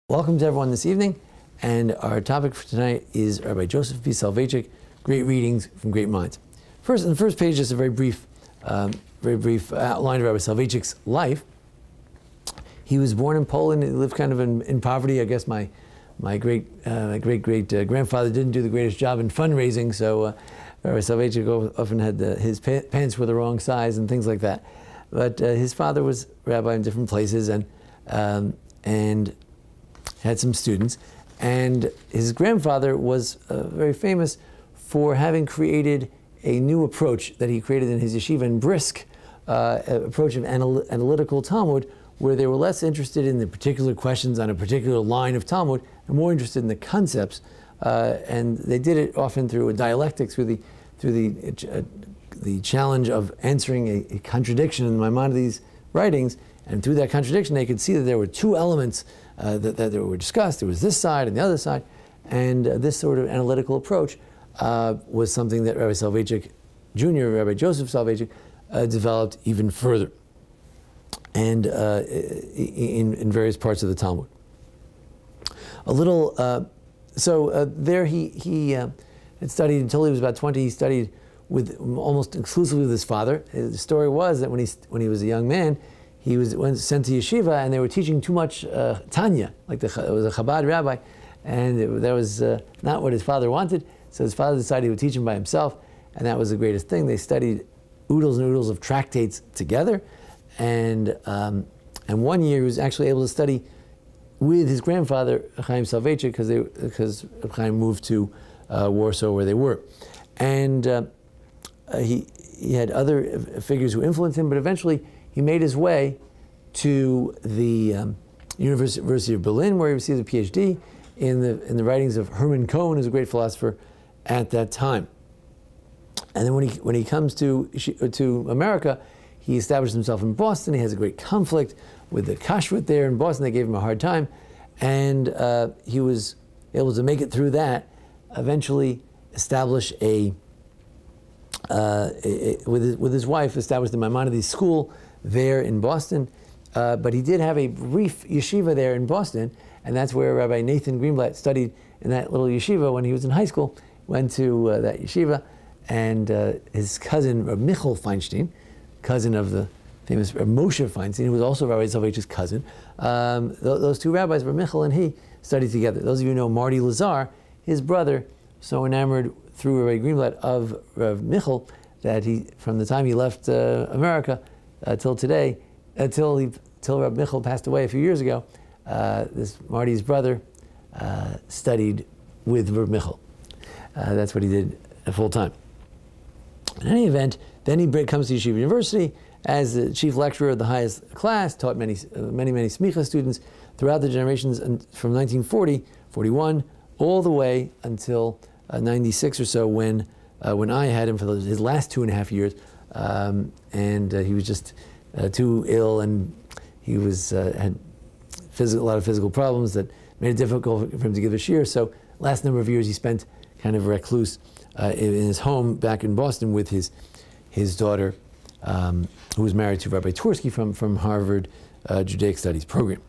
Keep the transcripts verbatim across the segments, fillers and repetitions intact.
Welcome to everyone this evening, and our topic for tonight is Rabbi Joseph B. Soloveitchik, Great Readings from Great Minds. First, on the first page, just a very brief, um, very brief outline of Rabbi Soloveitchik's life. He was born in Poland. He lived kind of in, in poverty. I guess my my great uh, my great great uh, grandfather didn't do the greatest job in fundraising, so uh, Rabbi Soloveitchik often had the, his pa pants were the wrong size and things like that. But uh, his father was rabbi in different places, and um, and had some students, and his grandfather was uh, very famous for having created a new approach that he created in his yeshiva in Brisk, uh, approach of anal analytical Talmud, where they were less interested in the particular questions on a particular line of Talmud and more interested in the concepts, uh, and they did it often through a dialectic, through the through the uh, the challenge of answering a, a contradiction in Maimonides' writings, and through that contradiction they could see that there were two elements Uh, that, that were discussed. There was this side and the other side, and uh, this sort of analytical approach uh, was something that Rabbi Soloveitchik Junior, Rabbi Joseph Soloveitchik, uh, developed even further, and uh, in, in various parts of the Talmud. A little, uh, so uh, there he, he uh, had studied until he was about twenty. He studied with almost exclusively with his father. The story was that when he, when he was a young man, he was went, sent to yeshiva, and they were teaching too much uh, Tanya, like the, it was a Chabad rabbi, and it, that was uh, not what his father wanted. So his father decided he would teach him by himself, and that was the greatest thing. They studied oodles and oodles of tractates together, and um, and one year he was actually able to study with his grandfather Chaim Soloveitchik, because they because Chaim moved to uh, Warsaw where they were, and uh, he he had other figures who influenced him, but eventually he made his way to the um, University of Berlin, where he received a P H D in the in the writings of Hermann Cohen, who's a great philosopher at that time. And then when he when he comes to to America, he established himself in Boston. He has a great conflict with the kashrut there in Boston. They gave him a hard time, and uh, he was able to make it through that. Eventually, establish a, uh, a with his, with his wife, established the Maimonides School there in Boston, uh, but he did have a brief yeshiva there in Boston, and that's where Rabbi Nathan Greenblatt studied in that little yeshiva when he was in high school. Went to uh, that yeshiva, and uh, his cousin Rabbi Michal Feinstein, cousin of the famous Rabbi Moshe Feinstein, who was also Rabbi Soloveitchik's cousin, um, th those two rabbis, Rabbi Michal and he, studied together. Those of you who know Marty Lazar, his brother, so enamored through Rabbi Greenblatt of Rabbi Michal that he, from the time he left uh, America, Uh, till today, until he, till Rabbi Michal passed away a few years ago, uh, this Marty's brother uh, studied with Rabbi Michal. Uh, that's what he did full time. In any event, then he comes to Yeshiva University as the chief lecturer of the highest class, taught many, uh, many, many smicha students throughout the generations, and from nineteen forty, forty-one, all the way until uh, ninety-six or so, when uh, when I had him for those, his last two and a half years. Um, and uh, he was just uh, too ill, and he was uh, had physical, a lot of physical problems that made it difficult for him to give a shiur. So last number of years he spent kind of recluse uh, in, in his home back in Boston with his his daughter, um, who was married to Rabbi Twersky from from Harvard uh, Judaic Studies program.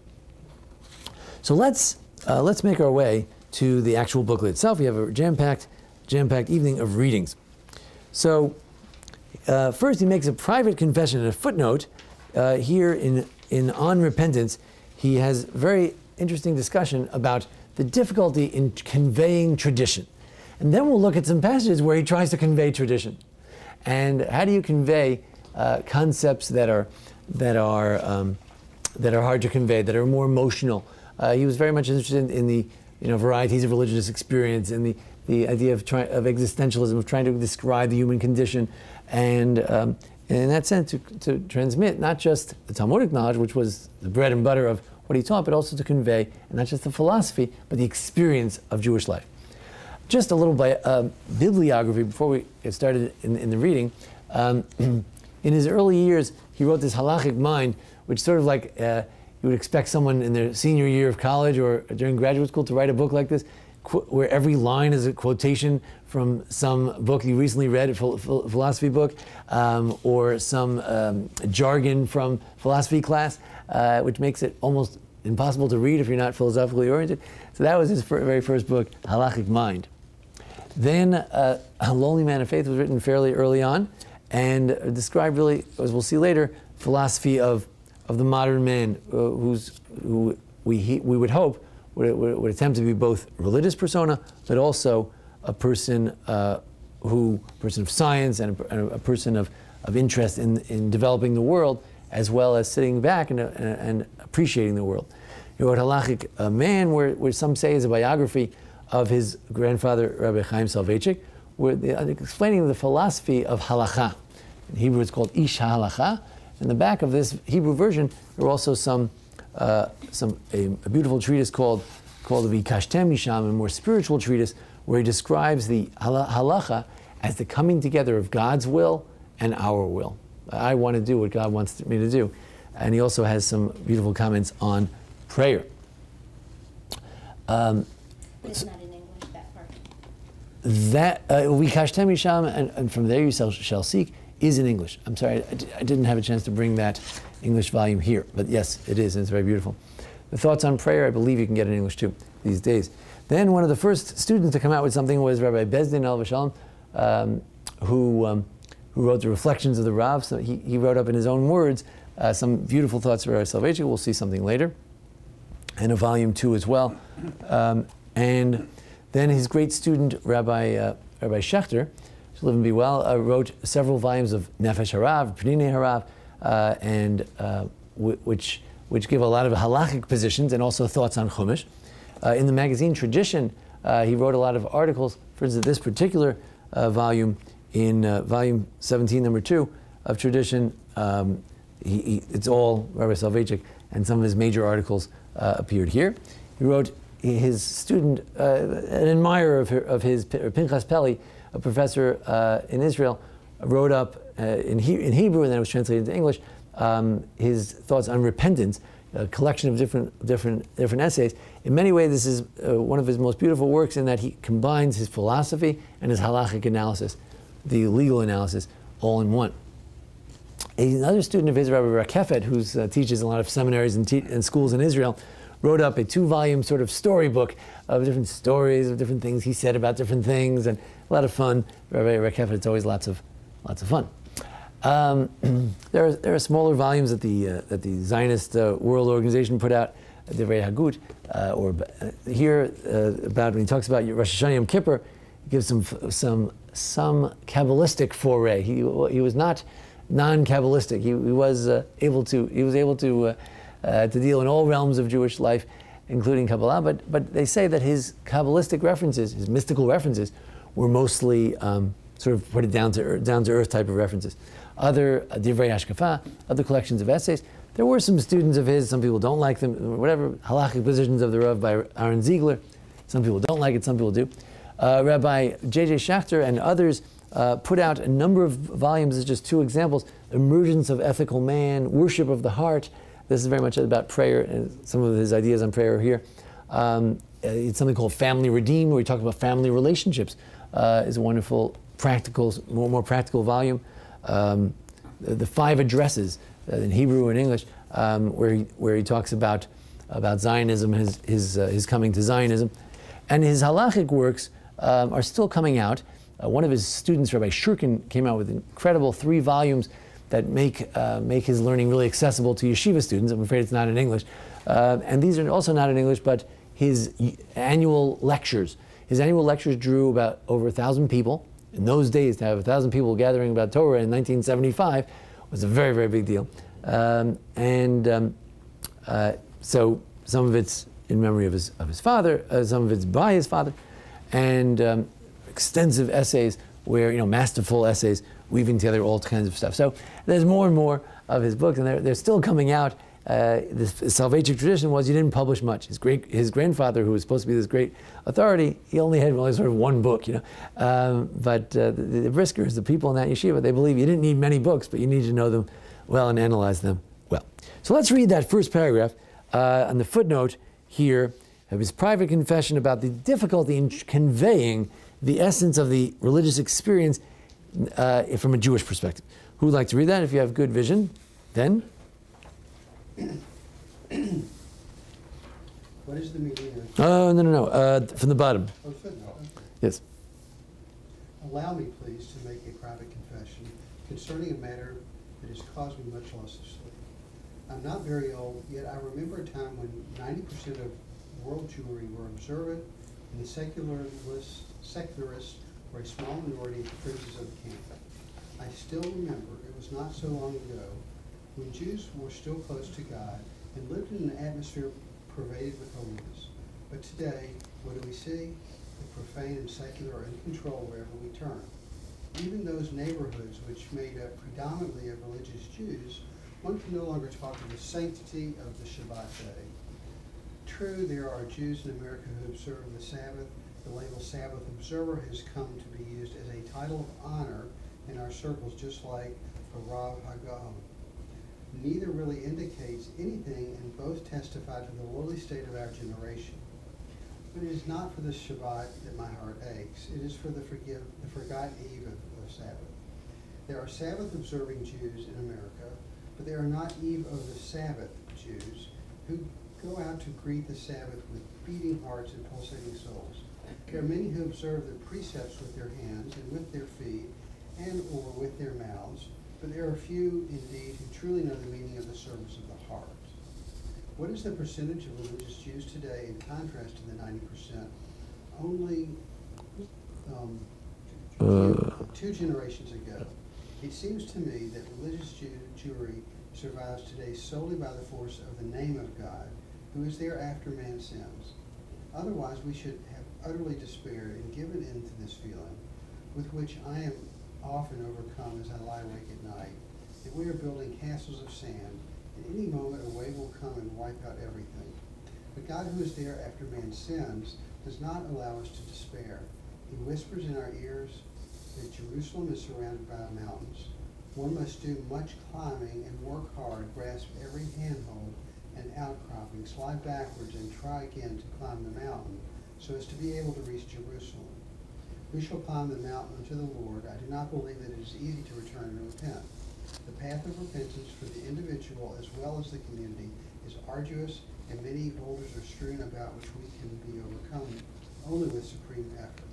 So let's uh, let's make our way to the actual booklet itself. We have a jam-packed jam-packed evening of readings. So. Uh, first, he makes a private confession and a footnote uh, here in, in On Repentance. He has very interesting discussion about the difficulty in conveying tradition. And then we'll look at some passages where he tries to convey tradition. And how do you convey uh, concepts that are, that, are, um, that are hard to convey, that are more emotional? Uh, he was very much interested in, in the you know, varieties of religious experience, and the, the idea of, try, of existentialism, of trying to describe the human condition. And, um, and in that sense, to, to transmit not just the Talmudic knowledge, which was the bread and butter of what he taught, but also to convey not just the philosophy, but the experience of Jewish life. Just a little bi uh, bibliography before we get started in, in the reading. Um, in his early years, he wrote this halachic mind, which sort of like uh, you would expect someone in their senior year of college or during graduate school to write a book like this. where every line is a quotation from some book you recently read, a philosophy book, um, or some um, jargon from philosophy class, uh, which makes it almost impossible to read if you're not philosophically oriented. So that was his fir very first book, Halachic Mind. Then uh, A Lonely Man of Faith was written fairly early on and described really, as we'll see later, philosophy of, of the modern man, uh, who's, who we, he, we would hope would, would, would attempt to be both religious persona, but also a person uh, who, person of science and a, and a person of, of interest in, in developing the world, as well as sitting back and, uh, and appreciating the world. He wrote Halachic uh, Man, where, where some say is a biography of his grandfather, Rabbi Chaim Soloveitchik, where they, uh, explaining the philosophy of halacha. In Hebrew, it's called Ish HaHalacha. In the back of this Hebrew version, there are also some, uh, some a, a beautiful treatise called called the Vikashtem Misham, a more spiritual treatise, where he describes the halacha as the coming together of God's will and our will. I want to do what God wants me to do. And he also has some beautiful comments on prayer. Um, but it's not in English, that part. That, uh, Vikashtem Misham, and, and from there you shall, shall seek, is in English. I'm sorry, I, I didn't have a chance to bring that English volume here, but yes, it is, and it's very beautiful. The thoughts on prayer, I believe you can get in English too these days. Then one of the first students to come out with something was Rabbi Bezdin Alav Shalom, um, who, um, who wrote the Reflections of the Rav. So he, he wrote up in his own words uh, some beautiful thoughts of Rabbi Soloveitchik. We'll see something later, and a volume two as well. Um, and then his great student, Rabbi, uh, Rabbi Schechter, to live and be well, uh, wrote several volumes of Nefesh Harav, Pnei Harav, uh, and uh, which which give a lot of halachic positions and also thoughts on Chumash. Uh, in the magazine Tradition, uh, he wrote a lot of articles. For instance, this particular uh, volume, in uh, volume seventeen, number two of Tradition, um, he, he, it's all Rabbi Soloveitchik, and some of his major articles uh, appeared here. He wrote his student, uh, an admirer of, her, of his, Pinchas Peli, a professor uh, in Israel, wrote up uh, in, he, in Hebrew, and then it was translated into English, um, his thoughts on repentance, a collection of different, different, different essays. In many ways, this is uh, one of his most beautiful works in that he combines his philosophy and his halachic analysis, the legal analysis, all in one. Another student of his, Rabbi Rakefet, who uh, teaches a lot of seminaries and, te and schools in Israel, wrote up a two-volume sort of storybook of different stories of different things he said about different things, and a lot of fun. Rabbi Rakefet, it's always lots of, lots of fun. Um, there, are, there are smaller volumes that the, uh, that the Zionist uh, World Organization put out, Divrei Hagut, uh, or uh, here uh, about when he talks about Rosh Hashanah Yom Kippur, he gives some, some, some Kabbalistic foray. He, he was not non-Kabbalistic. He, he was uh, able to, he was able to, uh, uh, to deal in all realms of Jewish life, including Kabbalah, but, but they say that his Kabbalistic references, his mystical references, were mostly um, sort of put it down to earth, down to earth type of references. Other uh, Divrei Hashkafa, other collections of essays. There were some students of his, some people don't like them, whatever, halachic positions of the Rav by Aaron Ziegler. Some people don't like it, some people do. Uh, Rabbi J J Schechter and others uh, put out a number of volumes as just two examples. Emergence of Ethical Man, Worship of the Heart. This is very much about prayer, and some of his ideas on prayer are here. Um, it's something called Family Redeemed, where he talks about family relationships. Uh, is a wonderful, practical, more, more practical volume. Um, the, the Five Addresses uh, in Hebrew and English, um, where he where he talks about about Zionism, his his uh, his coming to Zionism, and his halachic works um, are still coming out. Uh, one of his students, Rabbi Shurkin, came out with incredible three volumes that make uh, make his learning really accessible to yeshiva students. I'm afraid it's not in English, uh, and these are also not in English, but his annual lectures. His annual lectures drew about over a thousand people. In those days, to have a thousand people gathering about Torah in nineteen seventy-five was a very, very big deal. Um, and um, uh, so some of it's in memory of his, of his father, uh, some of it's by his father, and um, extensive essays where, you know, masterful essays weaving together all kinds of stuff. So there's more and more of his books, and they're, they're still coming out. Uh, the Soloveitchik tradition was you didn't publish much. His great, his grandfather, who was supposed to be this great authority, he only had only sort of one book, you know. Um, but uh, the, the Briskers, the people in that yeshiva, they believe you didn't need many books, but you need to know them well and analyze them well. So let's read that first paragraph. Uh, on the footnote here, of his private confession about the difficulty in conveying the essence of the religious experience uh, from a Jewish perspective. Who would like to read that? If you have good vision, then. What is the meaning of... Oh, no, no, no. Uh, from the bottom. Oh, footnote. Yes. Allow me, please, to make a private confession concerning a matter that has caused me much loss of sleep. I'm not very old, yet I remember a time when ninety percent of world Jewry were observant, and the secularists, secularists were a small minority of the princes of the camp. I still remember, it was not so long ago, when Jews were still close to God and lived in an atmosphere pervaded with holiness. But today, what do we see? The profane and secular are in control wherever we turn. Even those neighborhoods which made up predominantly of religious Jews, one can no longer talk of the sanctity of the Shabbat day. True, there are Jews in America who observe the Sabbath. The label Sabbath observer has come to be used as a title of honor in our circles, just like a Rav Haggadah. Neither really indicates anything, and both testify to the lowly state of our generation. But it is not for the Shabbat that my heart aches. It is for the, forgive, the forgotten eve of, of Sabbath. There are Sabbath-observing Jews in America, but there are not eve of the Sabbath Jews who go out to greet the Sabbath with beating hearts and pulsating souls. There are many who observe the precepts with their hands and with their feet and or with their mouths, but there are few indeed who truly know the meaning of the service of the heart. What is the percentage of religious Jews today in contrast to the ninety percent? Only um, uh. two generations ago. It seems to me that religious Jew Jewry survives today solely by the force of the name of God, who is there after man sins. Otherwise, we should have utterly despaired and given in to this feeling, with which I am often overcome as I lie awake at night, that we are building castles of sand. At any moment, a wave will come and wipe out everything. But God, who is there after man sins, does not allow us to despair. He whispers in our ears that Jerusalem is surrounded by mountains. One must do much climbing and work hard, grasp every handhold and outcropping, slide backwards and try again to climb the mountain so as to be able to reach Jerusalem. We shall climb the mountain unto the Lord. I do not believe that it is easy to return and repent. The path of repentance for the individual as well as the community is arduous, and many boulders are strewn about which we can be overcome only with supreme effort.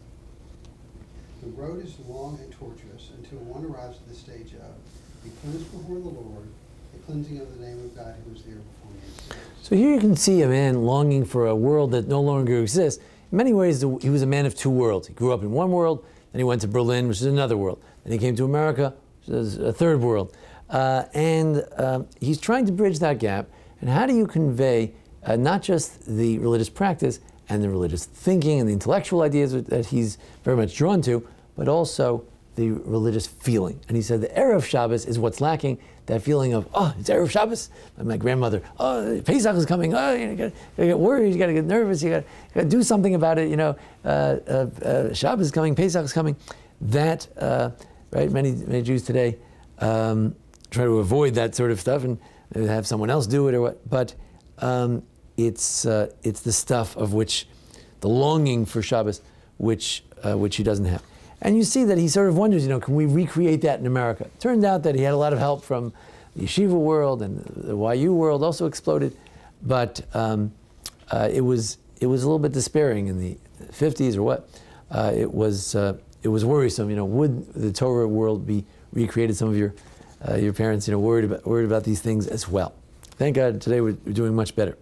The road is long and tortuous until one arrives at the stage of be cleansed before the Lord, the cleansing of the name of God who is there before me. So here you can see a man longing for a world that no longer exists. In many ways, he was a man of two worlds. He grew up in one world, then he went to Berlin, which is another world. Then he came to America, which is a third world. Uh, and um, he's trying to bridge that gap. And how do you convey uh, not just the religious practice and the religious thinking and the intellectual ideas that he's very much drawn to, but also the religious feeling? And he said the Erev Shabbos is what's lacking, that feeling of, oh, it's Erev Shabbos. My grandmother, oh, Pesach is coming. Oh, you gotta, gotta get worried, you gotta get nervous, you gotta, gotta do something about it. You know, uh, uh, uh, Shabbos is coming, Pesach is coming. That, uh, right? Many many Jews today um, try to avoid that sort of stuff and have someone else do it or what. But um, it's uh, it's the stuff of which the longing for Shabbos, which uh, which he doesn't have. And you see that he sort of wonders, you know, can we recreate that in America? It turned out that he had a lot of help from the yeshiva world, and the Y U world also exploded. But um, uh, it was it was a little bit despairing in the fifties or what. Uh, it was uh, it was worrisome. You know, would the Torah world be recreated? Some of your uh, your parents, you know, worried about worried about these things as well. Thank God today we're, we're doing much better.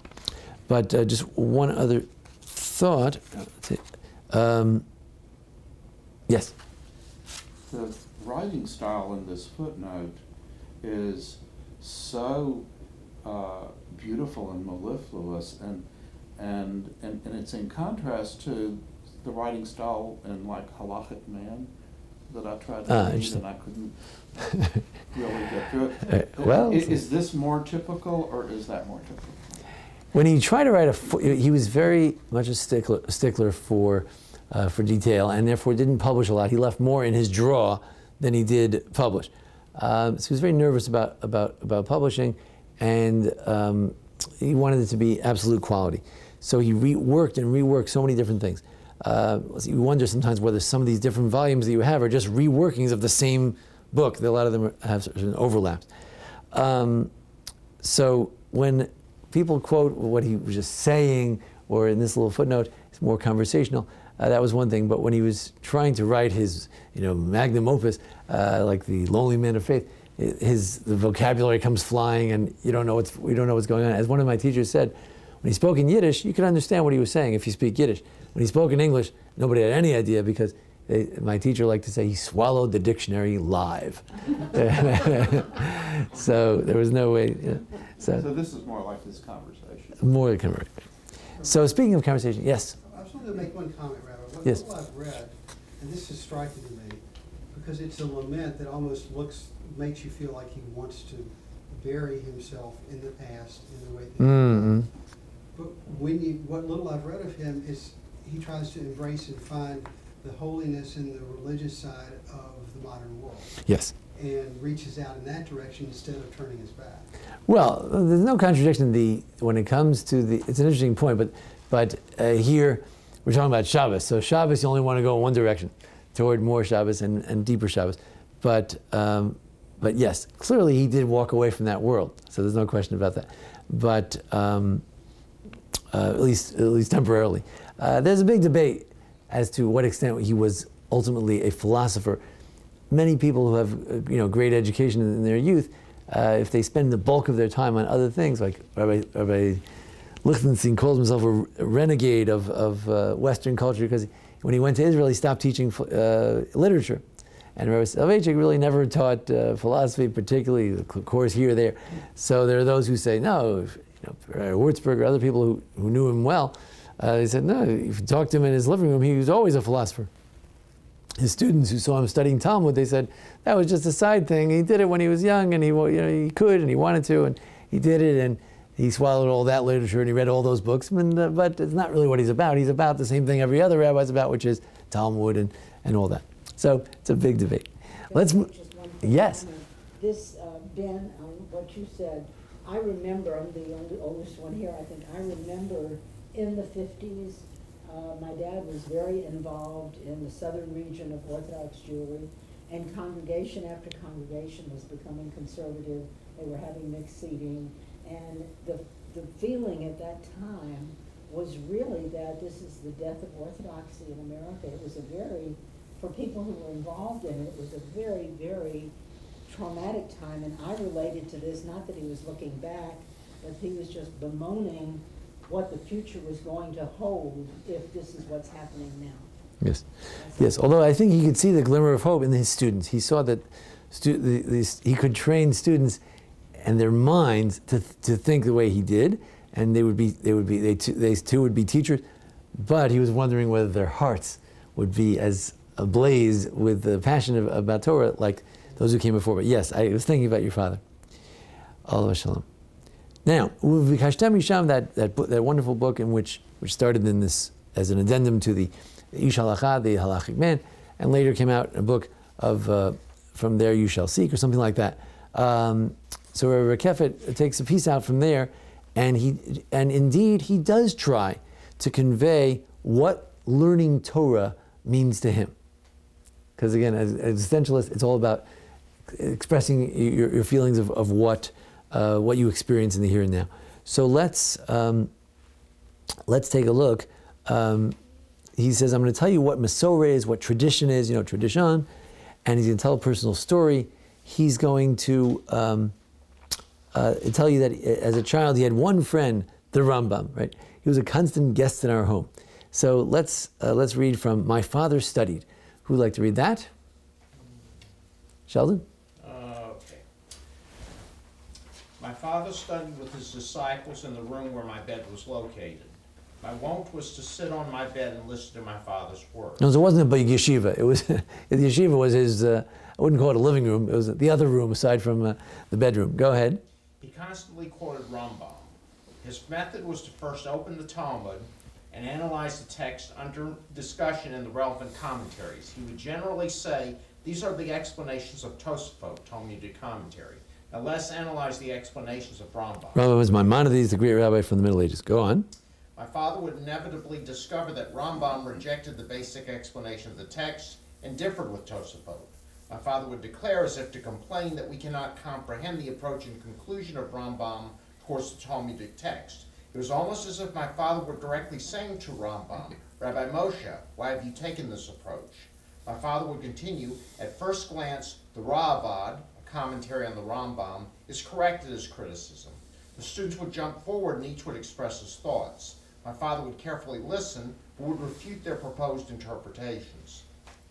But uh, just one other thought. Let's see. Um, Yes. The writing style in this footnote is so uh, beautiful and mellifluous, and, and and and it's in contrast to the writing style in like Halachic Man that I tried to ah, read and I couldn't really get through it. Uh, well, is, is this more typical, or is that more typical? When he tried to write a, fo he was very much a stickler, stickler for. Uh, for detail, and therefore didn't publish a lot. He left more in his drawer than he did publish. Uh, so he was very nervous about, about, about publishing, and um, he wanted it to be absolute quality. So he reworked and reworked so many different things. Uh, you wonder sometimes whether some of these different volumes that you have are just reworkings of the same book. A lot of them have certain overlaps. Um, so when people quote what he was just saying, or in this little footnote, it's more conversational, uh, that was one thing. But when he was trying to write his, you know, magnum opus, uh, like the Lonely Man of Faith, his the vocabulary comes flying, and you don't know what's we don't know what's going on. As one of my teachers said, when he spoke in Yiddish, you could understand what he was saying if you speak Yiddish. When he spoke in English, nobody had any idea, because they, my teacher liked to say he swallowed the dictionary live. So there was no way. You know, so, so this is more like this conversation. More like conversation. So speaking of conversation, yes. I just wanted to make one comment, Rabbi. What Yes. little I've read, and this is striking to me, because it's a lament that almost looks, makes you feel like he wants to bury himself in the past in the way that Mm-hmm. But when you, what little I've read of him is he tries to embrace and find the holiness in the religious side of the modern world. Yes. And reaches out in that direction instead of turning his back. Well, there's no contradiction in the when it comes to the. It's an interesting point, but but uh, here we're talking about Shabbos. So Shabbos, you only want to go in one direction, toward more Shabbos and, and deeper Shabbos. But um, but yes, clearly he did walk away from that world. So there's no question about that. But um, uh, at least at least temporarily, uh, there's a big debate as to what extent he was ultimately a philosopher. Many people who have uh, you know great education in their youth, uh, if they spend the bulk of their time on other things, like Rabbi, Rabbi Lichtenstein calls himself a renegade of, of uh, Western culture, because when he went to Israel, he stopped teaching uh, literature. And Rabbi Soloveitchik really never taught uh, philosophy, particularly the course here or there. So there are those who say, no, if, you know, Würzburg or other people who, who knew him well, uh, they said, no, if you talked to him in his living room, he was always a philosopher. His students who saw him studying Talmud, they said, that was just a side thing. He did it when he was young, and he, you know, he could, and he wanted to, and he did it, and he swallowed all that literature, and he read all those books, and, uh, but it's not really what he's about. He's about the same thing every other rabbi's about, which is Talmud and, and all that. So it's a big debate. Let's move. Yes. This, uh, Ben, on what you said, I remember, I'm the only, oldest one here, I think, I remember in the fifties, uh, my dad was very involved in the southern region of Orthodox Jewry, and congregation after congregation was becoming conservative. They were having mixed seating, and the, the feeling at that time was really that this is the death of Orthodoxy in America. It was a very, for people who were involved in it, it was a very, very traumatic time, and I related to this, not that he was looking back, but he was just bemoaning what the future was going to hold if this is what's happening now. Yes, yes. Although I think he could see the glimmer of hope in his students. He saw that stu the, the, he could train students and their minds to to think the way he did, and they would be they would be they too, they too would be teachers. But he was wondering whether their hearts would be as ablaze with the passion of, about Torah like those who came before. But yes, I was thinking about your father. Allah Shalom. Now, Vikashtem Yisham, that, that, that wonderful book in which, which started in this as an addendum to the Ish Halacha, the halachic man, and later came out in a book of uh, From There You Shall Seek, or something like that. Um, so Rabbi Kefet takes a piece out from there, and he and indeed he does try to convey what learning Torah means to him. Because again, as an existentialist, it's all about expressing your, your feelings of, of what uh, what you experience in the here and now. So let's um, let's take a look. Um, he says, I'm going to tell you what Masorah is, what tradition is, you know, tradition, and he's going to tell a personal story. He's going to um, uh, tell you that as a child he had one friend, the Rambam, right? He was a constant guest in our home. So let's uh, let's read from My Father Studied. Who'd like to read that? Sheldon? Okay. My father studied with his disciples in the room where my bed was located. My wont was to sit on my bed and listen to my father's words. No, so it wasn't a big yeshiva. It was the yeshiva was his. Uh, I wouldn't call it a living room. It was the other room aside from uh, the bedroom. Go ahead. He constantly quoted Rambam. His method was to first open the Talmud and analyze the text under discussion in the relevant commentaries. He would generally say, these are the explanations of Tosafot, Talmudic commentary. Now let's analyze the explanations of Rambam. Rambam was Maimonides, the great rabbi from the Middle Ages. Go on. my father would inevitably discover that Rambam rejected the basic explanation of the text and differed with Tosafot. My father would declare, as if to complain, that we cannot comprehend the approach and conclusion of Rambam towards the Talmudic text. It was almost as if my father were directly saying to Rambam, Rabbi Moshe, why have you taken this approach? My father would continue, at first glance, the Ravad, a commentary on the Rambam, is corrected as criticism. The students would jump forward and each would express his thoughts. My father would carefully listen, but would refute their proposed interpretations.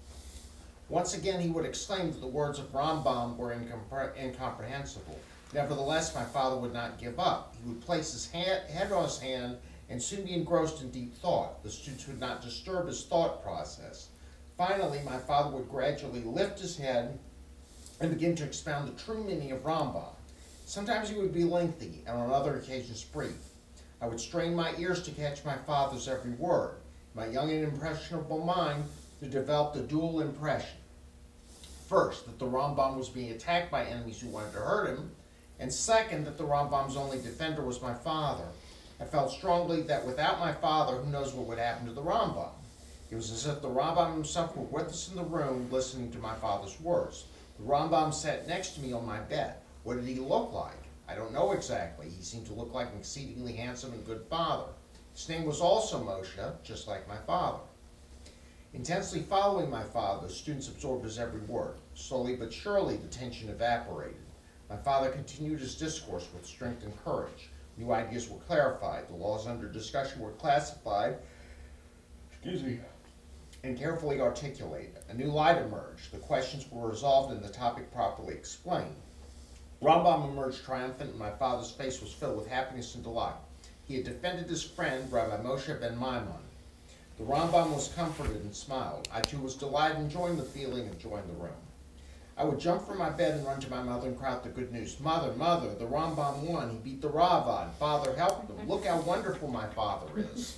Once again, he would exclaim that the words of Rambam were incompre incomprehensible. Nevertheless, my father would not give up. He would place his hand, head on his hand and soon be engrossed in deep thought. The students would not disturb his thought process. Finally, my father would gradually lift his head and begin to expound the true meaning of Rambam. Sometimes he would be lengthy, and on other occasions brief. I would strain my ears to catch my father's every word. My young and impressionable mind developed a dual impression. First, that the Rambam was being attacked by enemies who wanted to hurt him, and second, that the Rambam's only defender was my father. I felt strongly that without my father, who knows what would happen to the Rambam? It was as if the Rambam himself were with us in the room, listening to my father's words. The Rambam sat next to me on my bed. What did he look like? I don't know exactly. He seemed to look like an exceedingly handsome and good father. His name was also Moshe, just like my father. Intensely following my father, the students absorbed his every word. Slowly but surely, the tension evaporated. My father continued his discourse with strength and courage. New ideas were clarified. The laws under discussion were classified, excuse me, and carefully articulated. A new light emerged. The questions were resolved and the topic properly explained. Rambam emerged triumphant, and my father's face was filled with happiness and delight. He had defended his friend, Rabbi Moshe ben Maimon. The Rambam was comforted and smiled. I too was delighted and joined the feeling and joined the room. I would jump from my bed and run to my mother and cry out the good news. Mother, mother, the Rambam won. He beat the Ravad. Father helped him. Look how wonderful my father is.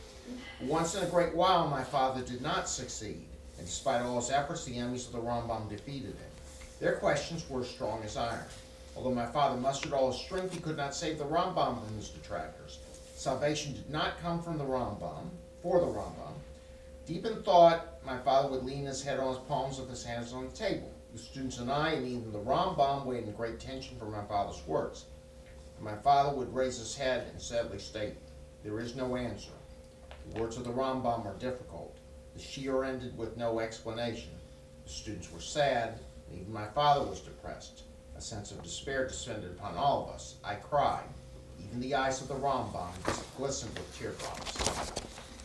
Once in a great while, my father did not succeed, and despite all his efforts, the enemies of the Rambam defeated him. Their questions were as strong as iron. Although my father mustered all his strength, he could not save the Rambam from his detractors. Salvation did not come from the Rambam, for the Rambam. Deep in thought, my father would lean his head on his palms with his hands on the table. The students and I, and even the Rambam, waited in great tension for my father's words. My father would raise his head and sadly state, there is no answer. The words of the Rambam are difficult. The shiur ended with no explanation. The students were sad, and even my father was depressed. A sense of despair descended upon all of us. I cried. Even the eyes of the Rambam glistened with teardrops.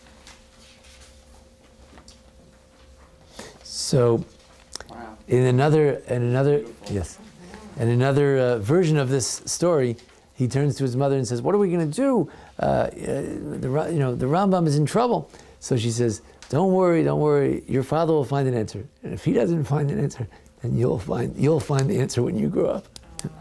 So, Wow. in another, in another, yes, in another uh, version of this story, he turns to his mother and says, "What are we going to do? Uh, uh, the, you know, the Rambam is in trouble." So she says, "Don't worry, don't worry. Your father will find an answer, and if he doesn't find an answer, then you'll find you'll find the answer when you grow up."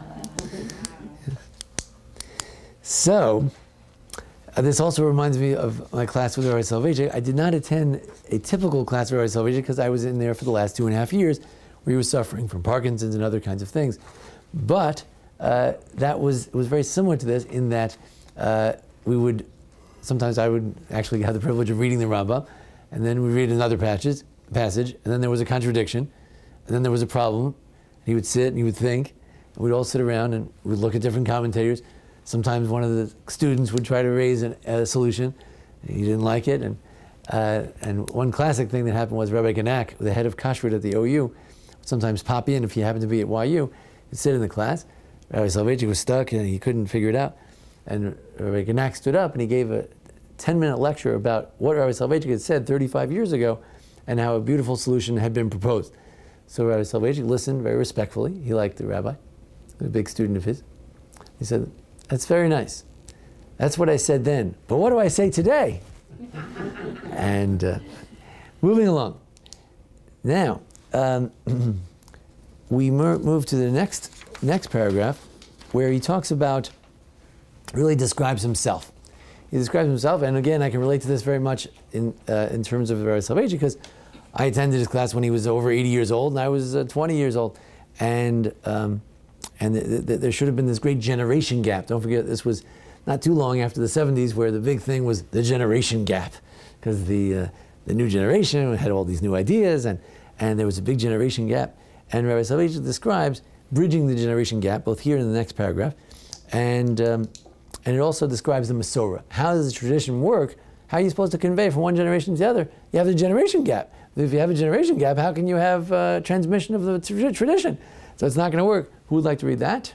So, uh, this also reminds me of my class with Rabbi Soloveitchik. I did not attend a typical class with Rabbi Soloveitchik because I was in there for the last two and a half years where he was suffering from Parkinson's and other kinds of things. But uh, that was, it was very similar to this in that uh, we would, sometimes I would actually have the privilege of reading the Rambam, and then we read another passage, passage, and then there was a contradiction, and then there was a problem. He would sit and he would think, and we'd all sit around and we'd look at different commentators. Sometimes one of the students would try to raise an, a solution. He didn't like it. And, uh, and one classic thing that happened was Rabbi Ganak, the head of Kashrut at the O U, would sometimes pop in if he happened to be at Y U. He'd sit in the class. Rabbi Soloveitchik was stuck and he couldn't figure it out. And Rabbi Ganak stood up and he gave a ten minute lecture about what Rabbi Soloveitchik had said thirty-five years ago and how a beautiful solution had been proposed. So Rabbi Soloveitchik listened very respectfully. He liked the rabbi, he was a big student of his. He said, "That's very nice. That's what I said then. But what do I say today?" And uh, moving along. Now, um, we move to the next, next paragraph where he talks about, really describes himself. He describes himself, and again, I can relate to this very much in, uh, in terms of Rabbi Soloveitchik because I attended his class when he was over eighty years old and I was uh, twenty years old. And um, And th th there should have been this great generation gap. Don't forget, this was not too long after the seventies, where the big thing was the generation gap, because the uh, the new generation had all these new ideas, and and there was a big generation gap. And Rabbi Soloveitchik describes bridging the generation gap, both here and in the next paragraph, and um, and it also describes the Masorah. How does the tradition work? How are you supposed to convey from one generation to the other? You have the generation gap. If you have a generation gap, how can you have uh, transmission of the tra tradition? So it's not going to work. Who would like to read that?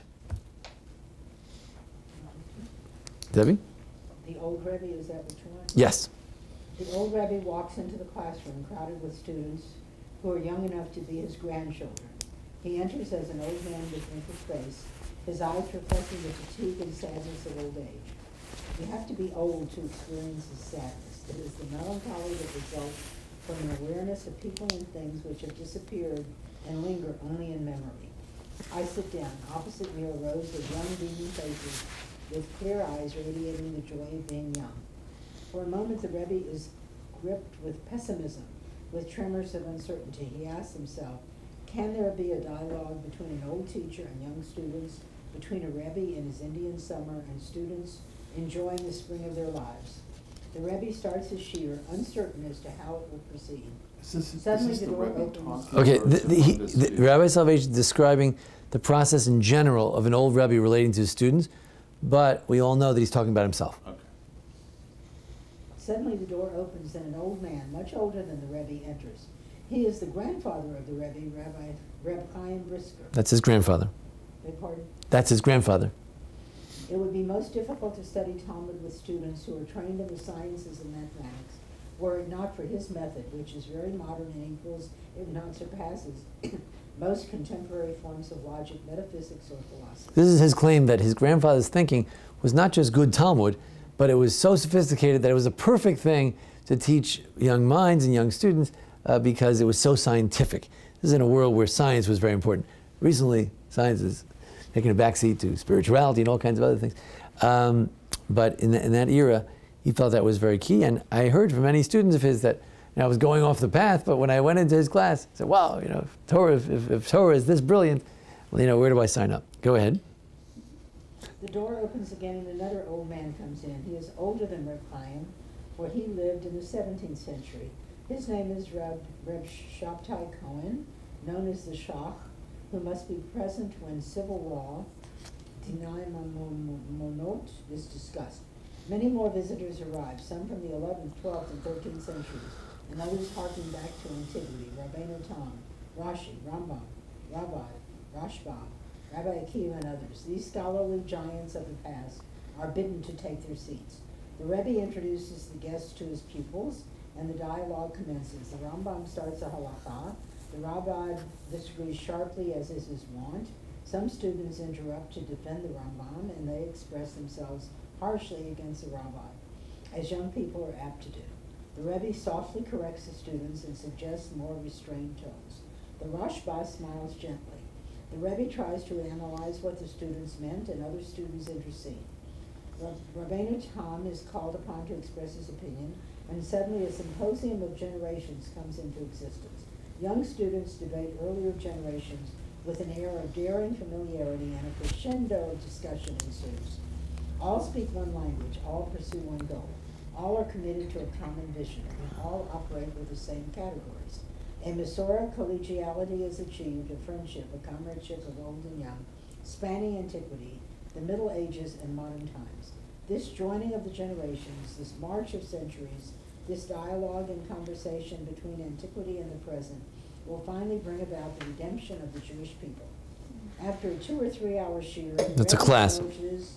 Debbie? The old Rebbe, is that what you want? Yes. The old Rebbe walks into the classroom crowded with students who are young enough to be his grandchildren. He enters as an old man with wrinkled face, his eyes reflecting the fatigue and sadness of old age. You have to be old to experience his sadness. It is the melancholy that results from an awareness of people and things which have disappeared and linger only in memory. I sit down. Opposite me are rows of young, beaming faces with clear eyes radiating the joy of being young. For a moment, the Rebbe is gripped with pessimism, with tremors of uncertainty. He asks himself, can there be a dialogue between an old teacher and young students, between a Rebbe in his Indian summer and students enjoying the spring of their lives? The Rebbe starts his shiur, uncertain as to how it will proceed. Is this, Suddenly is this the the door Rebbe opens. talking? Okay, or the, is it the, he, on this the, view? Rabbi Soloveitchik is describing the process in general of an old Rebbe relating to his students, but we all know that he's talking about himself. Okay. Suddenly the door opens and an old man, much older than the Rebbe, enters. He is the grandfather of the Rebbe, Rabbi Reb Chaim Brisker. That's his grandfather. Beg pardon? That's his grandfather. It would be most difficult to study Talmud with students who are trained in the sciences and mathematics, were it not for his method, which is very modern and equals, if not surpasses, most contemporary forms of logic, metaphysics, or philosophy. This is his claim that his grandfather's thinking was not just good Talmud, but it was so sophisticated that it was a perfect thing to teach young minds and young students uh, because it was so scientific. This is in a world where science was very important. Recently, science is taking a backseat to spirituality and all kinds of other things. Um, but in, the, in that era, he felt that was very key. And I heard from many students of his that you know, I was going off the path, but when I went into his class, I said, wow, you know, if Torah, if, if, if Torah is this brilliant, well, you know, where do I sign up? Go ahead. The door opens again and another old man comes in. He is older than Reb Chaim, for he lived in the seventeenth century. His name is Reb, Reb Shabtai Cohen, known as the Shach, who must be present when civil law, Dinai Monot, is discussed. Many more visitors arrive, some from the eleventh, twelfth, and thirteenth centuries, and others harking back to antiquity, Rabbeinu Tam, Rashi, Rambam, Rabbi, Rashbam, Rabbi Akiva, and others. These scholarly giants of the past are bidden to take their seats. The Rebbe introduces the guests to his pupils, and the dialogue commences. The Rambam starts a halacha. The rabbi disagrees sharply, as is his wont. Some students interrupt to defend the Rambam, and they express themselves harshly against the rabbi, as young people are apt to do. The Rebbe softly corrects the students and suggests more restrained tones. The Rashba smiles gently. The Rebbe tries to analyze what the students meant, and other students intercede. Rabbeinu Tam is called upon to express his opinion, and suddenly a symposium of generations comes into existence. Young students debate earlier generations with an air of daring familiarity, and a crescendo of discussion ensues. All speak one language, all pursue one goal. All are committed to a common vision, and all operate with the same categories. A Masorah collegiality is achieved, a friendship, a comradeship of old and young, spanning antiquity, the Middle Ages, and modern times. This joining of the generations, this march of centuries, this dialogue and conversation between antiquity and the present will finally bring about the redemption of the Jewish people. After a two or three hour shiur, That's a class. emerges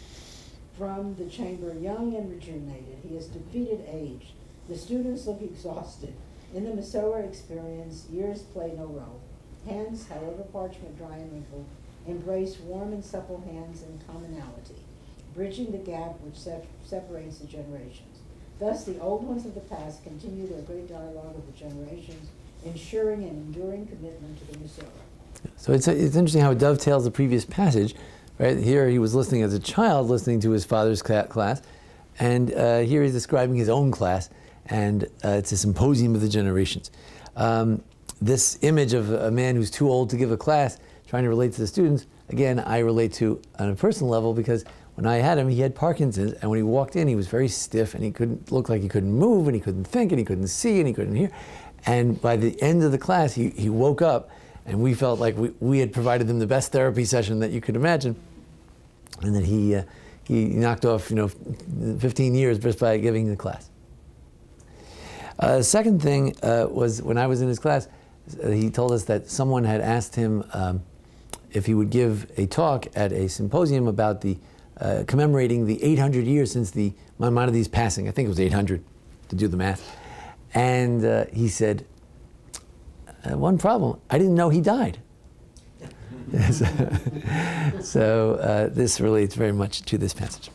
from the chamber young and rejuvenated. He has defeated age. The students look exhausted. In the Masorah experience, years play no role. Hands, however parchment dry and wrinkled, embrace warm and supple hands and commonality, bridging the gap which sep separates the generations. Thus, the old ones of the past continue their great dialogue of the generations, ensuring an enduring commitment to the Masorah. So it's, it's interesting how it dovetails the previous passage. Right here, he was listening as a child, listening to his father's class, and uh, here he's describing his own class, and uh, it's a symposium of the generations. Um, this image of a man who's too old to give a class, trying to relate to the students, again, I relate to on a personal level because when I had him, he had Parkinson's, and when he walked in, he was very stiff, and he couldn't look like he couldn't move, and he couldn't think, and he couldn't see, and he couldn't hear. And by the end of the class, he, he woke up, and we felt like we, we had provided him the best therapy session that you could imagine, and that he, uh, he knocked off, you know, fifteen years just by giving the class. Uh, second thing uh, was when I was in his class, uh, he told us that someone had asked him um, if he would give a talk at a symposium about the uh, commemorating the eight hundred years since the Maimonides' passing. I think it was eight hundred, to do the math. And uh, he said, uh, one problem, I didn't know he died. So uh, this relates very much to this passage.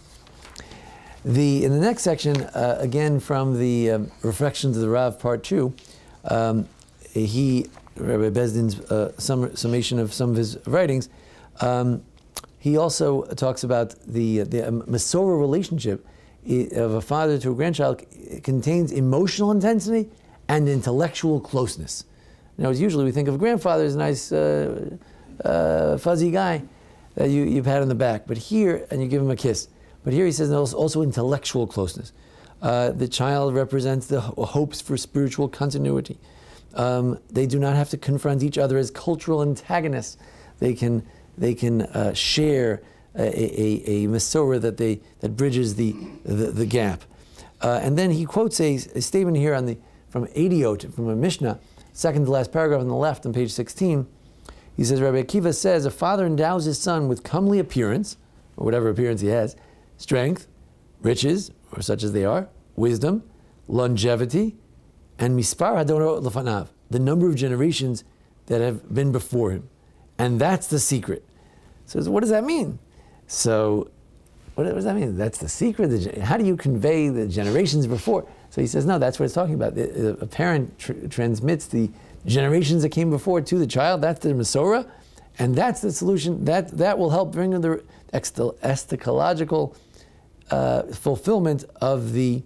The, in the next section, uh, again from the um, Reflections of the Rav, part two, um, he, Rabbi Bezdin's uh, sum, summation of some of his writings, um, he also talks about the, the um, Masorah relationship of a father to a grandchild. It contains emotional intensity and intellectual closeness. Now, as usually we think of a grandfather as a nice, uh, uh, fuzzy guy that you, you pat on the back, but here, and you give him a kiss. But here he says there's also intellectual closeness. Uh, the child represents the hopes for spiritual continuity. Um, they do not have to confront each other as cultural antagonists. They can, they can uh, share a, a, a Masorah that, they, that bridges the, the, the gap. Uh, and then he quotes a, a statement here on the, from Eidiot, from a Mishnah, second to last paragraph on the left on page sixteen. He says, Rabbi Akiva says, a father endows his son with comely appearance, or whatever appearance he has, strength, riches, or such as they are, wisdom, longevity, and mispar hadorot lefanav, the number of generations that have been before him. And that's the secret. So what does that mean? So what does that mean? That's the secret? How do you convey the generations before? So he says, no, that's what it's talking about. A parent tr transmits the generations that came before to the child. That's the Masorah, and that's the solution. That, that will help bring the eschatological Uh, fulfillment of the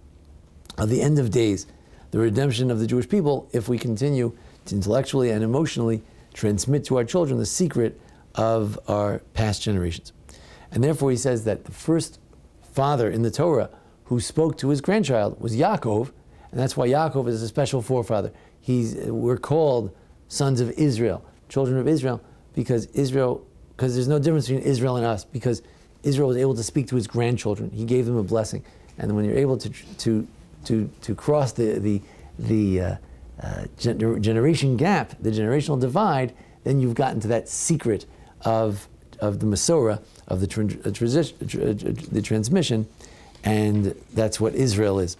of the end of days, the redemption of the Jewish people, if we continue to intellectually and emotionally transmit to our children the secret of our past generations. And therefore he says that the first father in the Torah who spoke to his grandchild was Yaakov, and that's why Yaakov is a special forefather. He's, we're called sons of Israel, children of Israel, because Israel, because there's no difference between Israel and us, because Israel was able to speak to his grandchildren. He gave them a blessing, and when you're able to to to to cross the the the uh, uh, gener generation gap, the generational divide, then you've gotten to that secret of of the Masorah, of the tra tra the transmission, and that's what Israel is.